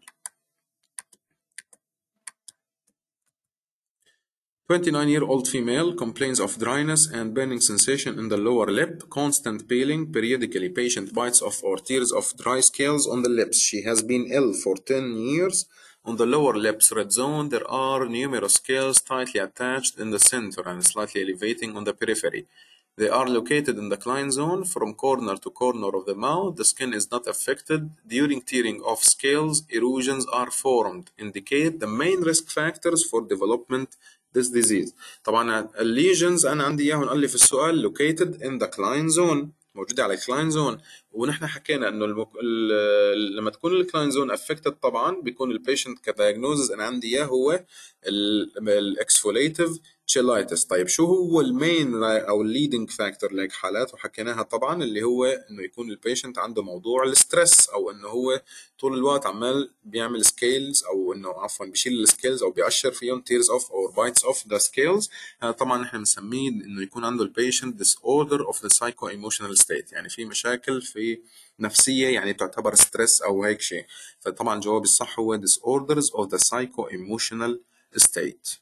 29-year-old female complains of dryness and burning sensation in the lower lip, constant peeling, periodically patient bites of or tears of dry scales on the lips. She has been ill for 10 years. On the lower lips red zone, there are numerous scales tightly attached in the center and slightly elevating on the periphery. They are located in the Klein zone from corner to corner of the mouth. The skin is not affected. During tearing of scales, erosions are formed. Indicate the main risk factors for development this disease. طبعا الليجنز انا عندي اياهم قال لي في السؤال located in the Klein zone، موجودة على الكلاين زون، ونحن حكينا انه لما تكون الكلاين زون افكتد طبعا بيكون البيشنت كدايجنوزز انا عندي اياه هو الاكسفوليتيف تشيلايتس. طيب شو هو المين او الليدنج فاكتور لهيك حالات؟ وحكيناها طبعا اللي هو انه يكون البيشنت عنده موضوع الستريس، او انه هو طول الوقت عمال بيعمل سكيلز، او انه عفوا بيشيل السكيلز او بيأشر فيهم تيرز اوف او بايتس اوف ذا سكيلز. هذا طبعا نحن بنسميه انه يكون عنده البيشنت ديس اوردر اوف ذا سايكو ايموشنال ستيت، يعني في مشاكل في نفسيه يعني تعتبر ستريس او هيك شيء. فطبعا الجواب الصح هو disorders of the psycho-emotional state.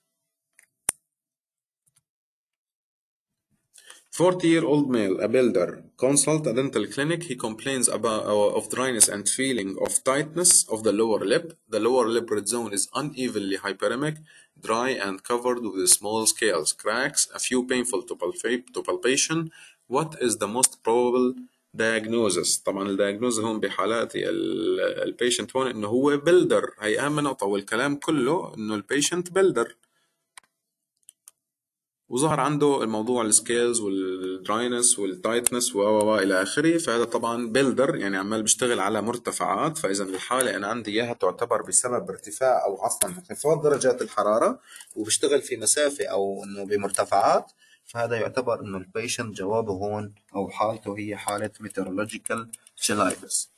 40-year-old male, a builder, consult a dental clinic. He complains about of dryness and feeling of tightness of the lower lip. The lower lip red zone is unevenly hyperemic, dry and covered with small scales, cracks, a few painful to palpation. What is the most probable diagnosis؟ طبعا الدياجنوز هون بحالاتي البيشنت هون انه هو بيلدر، هي اهم نقطة، والكلام كله انه البيشنت بيلدر وظهر عنده الموضوع السكيلز والدراينس والتايتنس و الى اخره، فهذا طبعا بيلدر يعني عمال بيشتغل على مرتفعات، فاذا الحاله انا عندي اياها تعتبر بسبب ارتفاع او عفوا انخفاض درجات الحراره، وبيشتغل في مسافه او انه بمرتفعات، فهذا يعتبر انه البيشنت جوابه هون او حالته هي حاله ميترولوجيكال شيلايتس.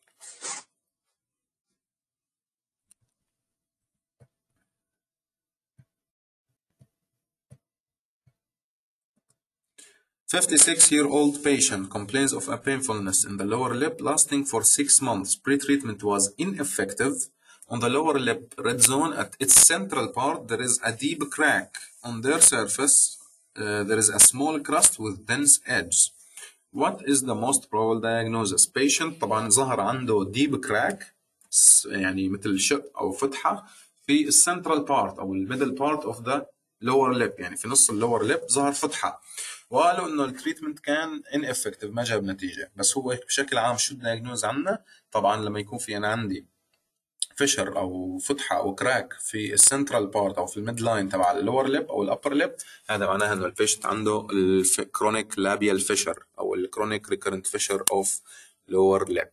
56-year-old patient complains of a painfulness in the lower lip lasting for 6 months. Pre-treatment was ineffective. On the lower lip red zone at its central part there is a deep crack. On their surface there is a small crust with dense edge. What is the most probable diagnosis؟ patient طبعا ظهر عنده deep crack يعني مثل شق أو فتحة في السنترال بارت أو الميدل بارت اوف ذا lower lip، يعني في نص اللور ليب ظهر فتحة، وقالوا انه التريتمنت كان ineffective ما جاب نتيجة. بس هو هيك بشكل عام شو الدايجنوز عنا؟ طبعا لما يكون في انا عندي فيشر او فتحه او كراك في السنترال بارت او في الميد لاين تبع اللور ليب او الابر ليب، هذا معناها انه البيشنت عنده الكرونيك لابيال فيشر او الكرونيك ريكورنت فيشر اوف لور ليب.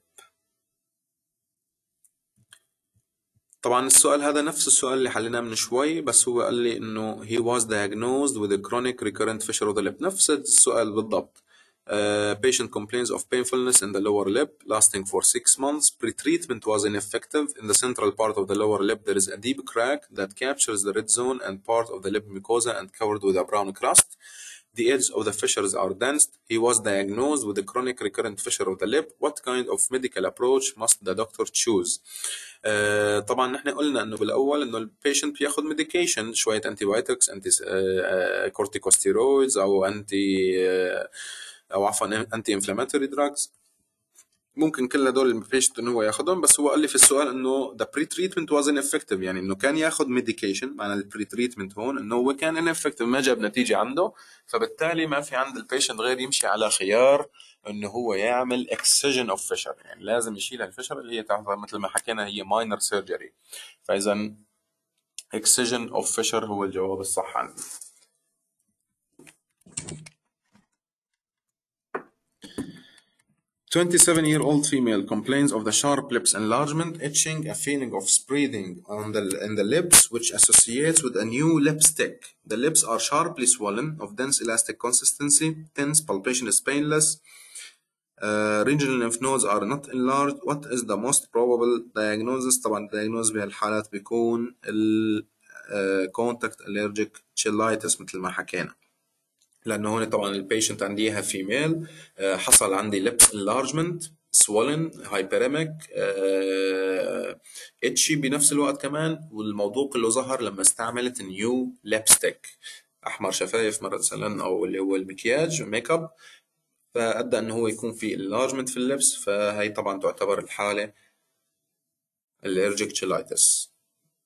طبعا السؤال هذا نفس السؤال اللي حليناه من شوي، بس هو قال لي انه he was diagnosed with a chronic recurrent fissure of the lip، نفس السؤال بالضبط. Patient complains of painfulness in the lower lip lasting for 6 months. Pre-treatment was ineffective. In the central part of the lower lip there is a deep crack that captures the red zone and part of the lip mucosa and covered with a brown crust. The edges of the fissures are dense. He was diagnosed with a chronic recurrent fissure of the lip. What kind of medical approach must the doctor choose؟ طبعا نحن قلنا انه بالاول انه البيشنت بياخذ ميديكيشن، شويه انتي بايوتكس، انتي كورتيكوستيرويدز او انتي او عفوا انتي انفلاماتوري دراجز، ممكن كل هدول البيشنت انه هو ياخذهم. بس هو قال لي في السؤال انه the pre-treatment was ineffective، يعني انه كان ياخذ ميديكيشن، معنى البري-تريتمنت هون انه هو كان ineffective ما جاب نتيجه عنده، فبالتالي ما في عند البيشنت غير يمشي على خيار انه هو يعمل excision of fissure، يعني لازم يشيل الفشر اللي هي تعتبر مثل ما حكينا هي minor surgery. فاذا excision of fissure هو الجواب الصح عندي. 27-year-old female complains of the sharp lips enlargement, itching, a feeling of spreading in the lips, which associates with a new lipstick. The lips are sharply swollen, of dense elastic consistency, tense, palpation is painless. Regional lymph nodes are not enlarged. What is the most probable diagnosis؟ طبعا الدياجنوز بهالحالات بيكون contact allergic cheilitis مثل ما حكينا. لأنه هون طبعا البيشنت عندي اياها فيميل، حصل عندي lips enlargement swollen hyperemic itchy بنفس الوقت كمان، والموضوع كله ظهر لما استعملت نيو ليبستيك، أحمر شفايف مثلا أو اللي هو المكياج ميك اب، فأدى إنه هو يكون في enlargement في اللبس، فهي طبعا تعتبر الحالة allergic cheilitis.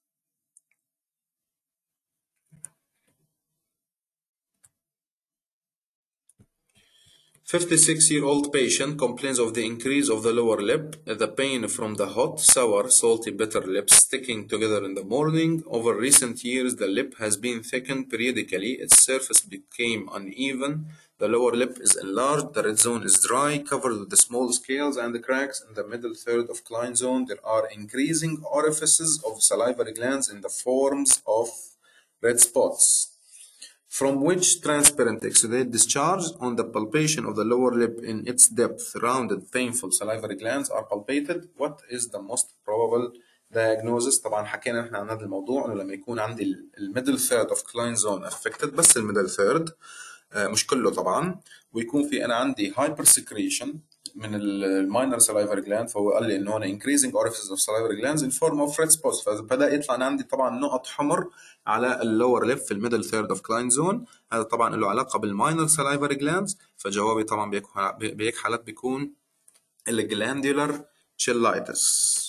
56-year-old patient complains of the increase of the lower lip, the pain from the hot, sour, salty, bitter lips sticking together in the morning. Over recent years, the lip has been thickened periodically. Its surface became uneven. The lower lip is enlarged. The red zone is dry, covered with the small scales and the cracks. In the middle third of Klein zone, there are increasing orifices of salivary glands in the forms of red spots, from which transparent exudate discharge. On the palpation of the lower lip in its depth, rounded, painful salivary glands are palpated. What is the most probable diagnosis؟ طبعا حكينا احنا عن هذا الموضوع انه لما يكون عندي الميدل ثيرد اوف كلاين زون افكتد، بس الميدل ثيرد مش كله طبعا، ويكون في انا عندي هايبر سكريشن من الماينر salivary gland، فهو قال لي انه هون increasing orifices of salivary glands in form of red spots، فبدا يطلع عندي طبعا نقط حمر على اللور ليب في الميدل ثيرد اوف كلاين زون. هذا طبعا له علاقه بالماينر salivary glands، فجوابي طبعا بهيك حالات بيكون الجلاندولار cheilitis.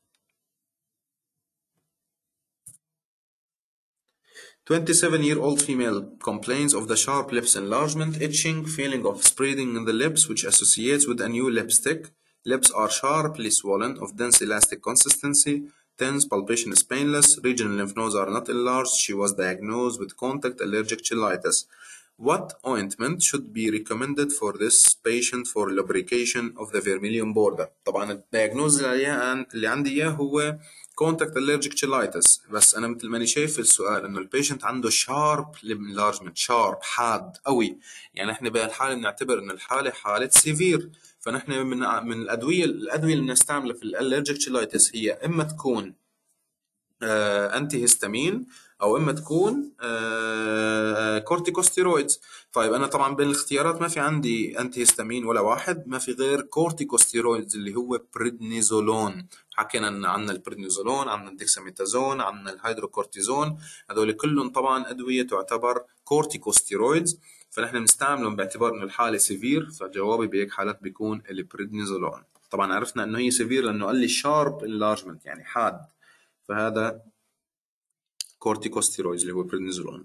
27-year-old female complains of the sharp lips enlargement, itching, feeling of spreading in the lips, which associates with a new lipstick. Lips are sharply swollen, of dense elastic consistency, tense, palpation is painless, regional lymph nodes are not enlarged. She was diagnosed with contact allergic cheilitis. What ointment should be recommended for this patient for lubrication of the vermilion border؟ طبعا الدياجنوز اللي عندي اياه هو كونتاكت allergic cheilitis، بس انا مثل ما انا شايف في السؤال انه البيشنت عنده شارب enlargement، شارب حاد قوي، يعني احنا بهالحاله بنعتبر انه الحاله حاله سيفير، فنحن من الادويه اللي بنستعملها في الالرجيك cheilitis هي اما تكون انتي هيستامين او اما تكون كورتيكوستيرويدز. طيب انا طبعا بين الاختيارات ما في عندي انتي هيستامين ولا واحد، ما في غير كورتيكوستيرويدز اللي هو بريدنيزولون. حكينا عن البريدنيزولون، عن الديكساميتازون، عن الهيدروكورتيزون، هذول كلهم طبعا ادويه تعتبر كورتيكوستيرويدز، فنحن بنستعملهم باعتبار انه الحاله سيفير، فجوابي بهيك حالات بيكون البريدنيزولون. طبعا عرفنا انه هي سيفير لانه قال لي شارب انلارجمنت يعني حاد، فهذا corticosteroids اللي هو prednisolone.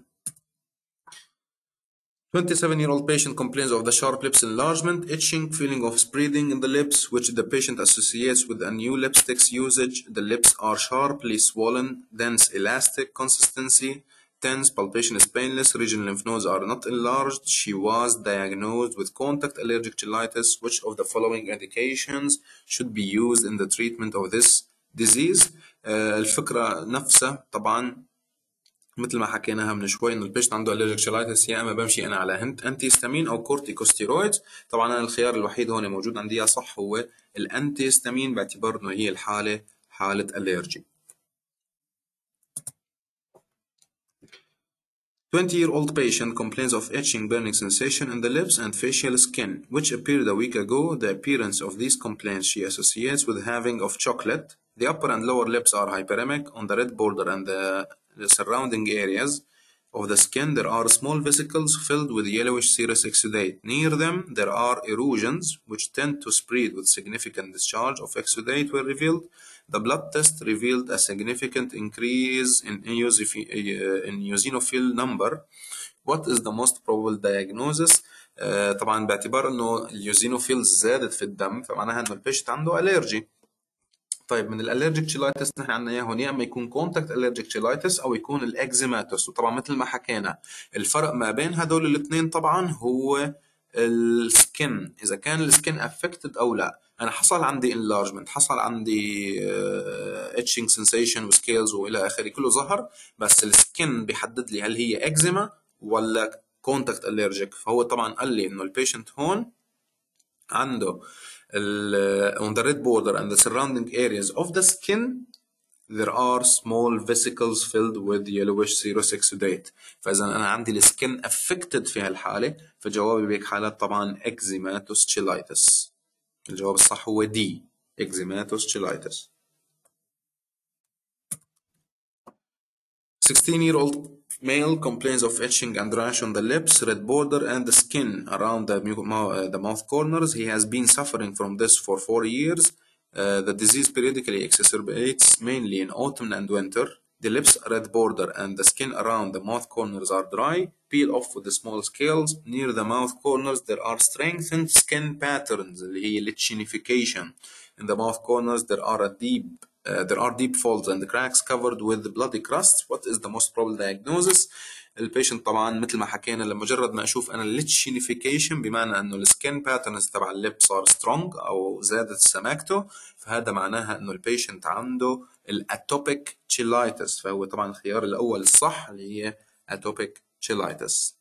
27-year-old patient complains of the sharp lips enlargement, itching, feeling of spreading in the lips, which the patient associates with a new lipstick's usage. The lips are sharply swollen, dense elastic consistency, tense, palpation is painless, regional lymph nodes are not enlarged. She was diagnosed with contact allergic cheilitis. Which of the following indications should be used in the treatment of this disease؟ الفكرة نفسها طبعا مثل ما حكيناها من شوي انه البيشنت عنده allergic cheilitis، يا اما بمشي انا على انتي هيستامين او كورتيكوستيرويدز. طبعا انا الخيار الوحيد هون موجود عندي اياه صح هو الانتي هيستامين، باعتبار انه هي الحاله حاله الرجي. 20-year-old patient complains of itching, burning sensation in the lips and facial skin, which appeared a week ago. The appearance of these complaints she associates with having of chocolate. The upper and lower lips are hyperemic. On the red border and the surrounding areas of the skin, there are small vesicles filled with yellowish serous exudate. Near them, there are erosions which tend to spread with significant discharge of exudate were revealed. The blood test revealed a significant increase in eosinophil number. What is the most probable diagnosis؟ طبعا باعتبار انه اليوزينوفيلز زادت في الدم، فمعناها انه البيشنت عنده الرجي. طيب من الالرجيك تشيلايتس نحن عندنا اياه هون، يا اما يكون كونتاكت الرجيك تشيلايتس او يكون الاكزيماتوس. وطبعا مثل ما حكينا الفرق ما بين هدول الاثنين طبعا هو السكن، اذا كان السكن افكتد او لا. انا حصل عندي انلارجمنت، حصل عندي اتشنج سensation وسكيلز والى اخره كله ظهر، بس السكن بيحدد لي هل هي اكزيما ولا كونتاكت الرجيك. فهو طبعا قال لي انه البيشنت هون عنده on the red border and the surrounding areas of the skin there are small vesicles filled with yellowish serous exudate. فإذا أنا عندي السكن affected في هالحالة، فجوابي بهيك حالات طبعا eczematous cheilitis. الجواب الصح هو D eczematous cheilitis. 16-year-old male complains of itching and rash on the lips, red border, and the skin around the mouth corners. He has been suffering from this for 4 years. The disease periodically exacerbates mainly in autumn and winter. The lips red border and the skin around the mouth corners are dry. Peel off with the small scales. Near the mouth corners there are strengthened skin patterns اللي هي lichenification. In the mouth corners there are deep folds and cracks covered with bloody crust. What is the most probable diagnosis? البيشنت طبعا مثل ما حكينا، لمجرد ما اشوف انا الليتشينيفيكيشن بمعنى انه السكين باترنز تبع الليب صار سترونج او زادت سماكته، فهذا معناها انه البيشنت عنده الاتوبيك تشيلايتس. فهو طبعا الخيار الاول الصح اللي هي اتوبيك تشيلايتس.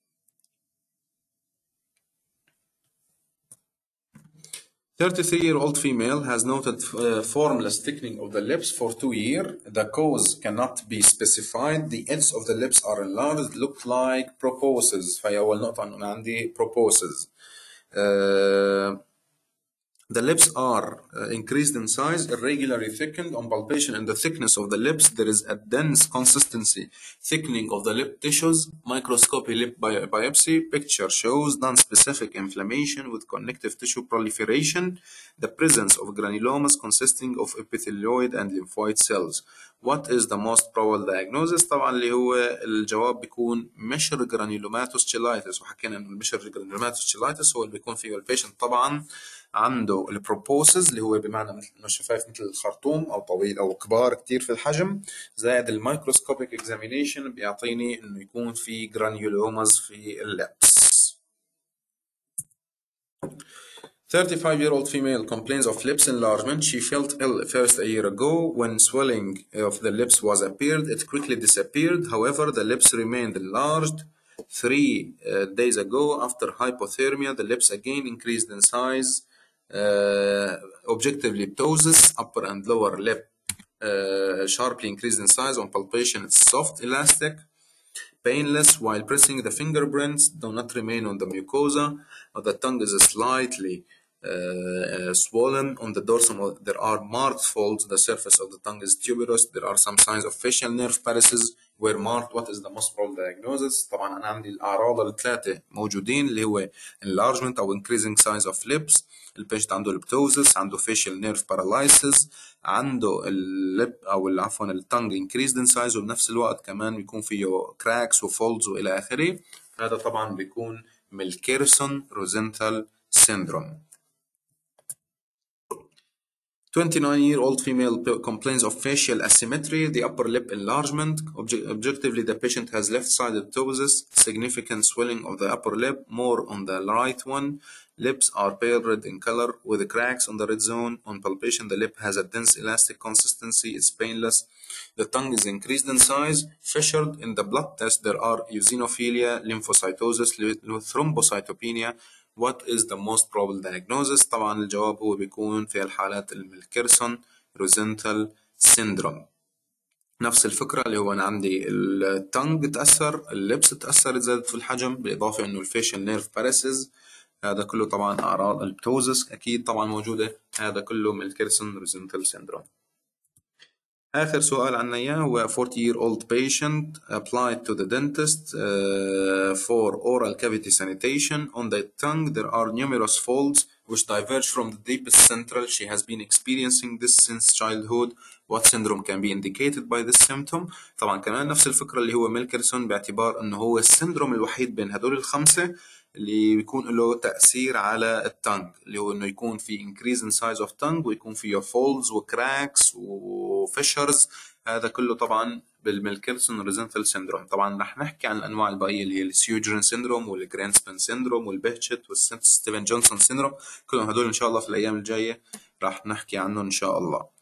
33-year-old female has noted formless thickening of the lips for 2 years. The cause cannot be specified. The ends of the lips are enlarged, look like proboscis. فهي أول نقطة أنه عندي proboscis. The lips are increased in size, irregularly thickened. On palpation and the thickness of the lips, there is a dense consistency, thickening of the lip tissues. Microscopy lip biopsy picture shows non-specific inflammation with connective tissue proliferation. The presence of granulomas consisting of epithelioid and lymphoid cells. What is the most probable diagnosis؟ طبعا اللي هو الجواب بيكون مشر جرانيلوماتوس تشيلايتس. وحكينا انه المشر جرانيلوماتوس تشيلايتس هو اللي بيكون فيه البيشنت طبعا عنده البروبوسز اللي هو بمعنى مثل انه شفايف مثل الخرطوم او طويل او كبار كتير في الحجم، زائد الميكروسكوبيك اكزامينيشن بيعطيني انه يكون في جرانيولوماز في اللبس. 35-year-old female complains of lips enlargement. She felt ill first a year ago when swelling of the lips was appeared. It quickly disappeared. However, the lips remained enlarged. 3 days ago, after hypothermia, the lips again increased in size. Objectively, ptosis, upper and lower lip sharply increased in size. On palpation, it's soft, elastic, painless. While pressing, the fingerprints do not remain on the mucosa. The tongue is slightly swollen. On the dorsum, there are marked folds. The surface of the tongue is tuberous. There are some signs of facial nerve paresis were marked. What is the most probable diagnosis؟ طبعا أنا عندي الأعراض الثلاثة موجودين اللي هو enlargement أو increasing size of lips. البيشنت عنده البتوزس، عنده facial nerve paralysis، عنده اللب أو عفوا التانج increased in size، وبنفس الوقت كمان بيكون فيه cracks وفولدز وإلى آخره. هذا طبعا بيكون ميلكيرسون روزنتال syndrome. 29-year-old female complains of facial asymmetry, the upper lip enlargement. Objectively, the patient has left-sided ptosis, significant swelling of the upper lip, more on the right one. Lips are pale red in color with cracks on the red zone. On palpation, the lip has a dense elastic consistency. It's painless. The tongue is increased in size, fissured. In the blood test, there are eosinophilia, lymphocytosis, thrombocytopenia. What is the most probable diagnosis؟ طبعا الجواب هو بيكون في الحالات الميلكيرسون روزنتال syndrome. نفس الفكرة اللي هو أنا عندي التنج تأثر، اللبس تأثر، زادت في الحجم، بالإضافة إنه الفيشل نيرف باريسز. هذا كله طبعا أعراض البتوزس أكيد طبعا موجودة. هذا كله ميلكيرسون روزنتال syndrome. آخر سؤال عنا إياه هو 40-year-old patient applied to the dentist for oral cavity sanitation. On the tongue there are numerous folds which diverge from the deepest central. She has been experiencing this since childhood. What syndrome can be indicated by this symptom. طبعا كمان نفس الفكرة اللي هو ميلكرسون، باعتبار انه هو السندروم الوحيد بين هدول الخمسة اللي بيكون له تأثير على التانج، اللي هو انه يكون في increase in size of tongue ويكون فيه folds وكراكس وفيشرز. هذا كله طبعا بالميلكرسون ريزنتال سيندروم. طبعا رح نحكي عن الانواع الباقيه اللي هي السيوجرين سيندروم والجرينسبان سيندروم والبيهتشت والستيفن جونسون سيندروم، كلهم هدول ان شاء الله في الايام الجايه رح نحكي عنهم ان شاء الله.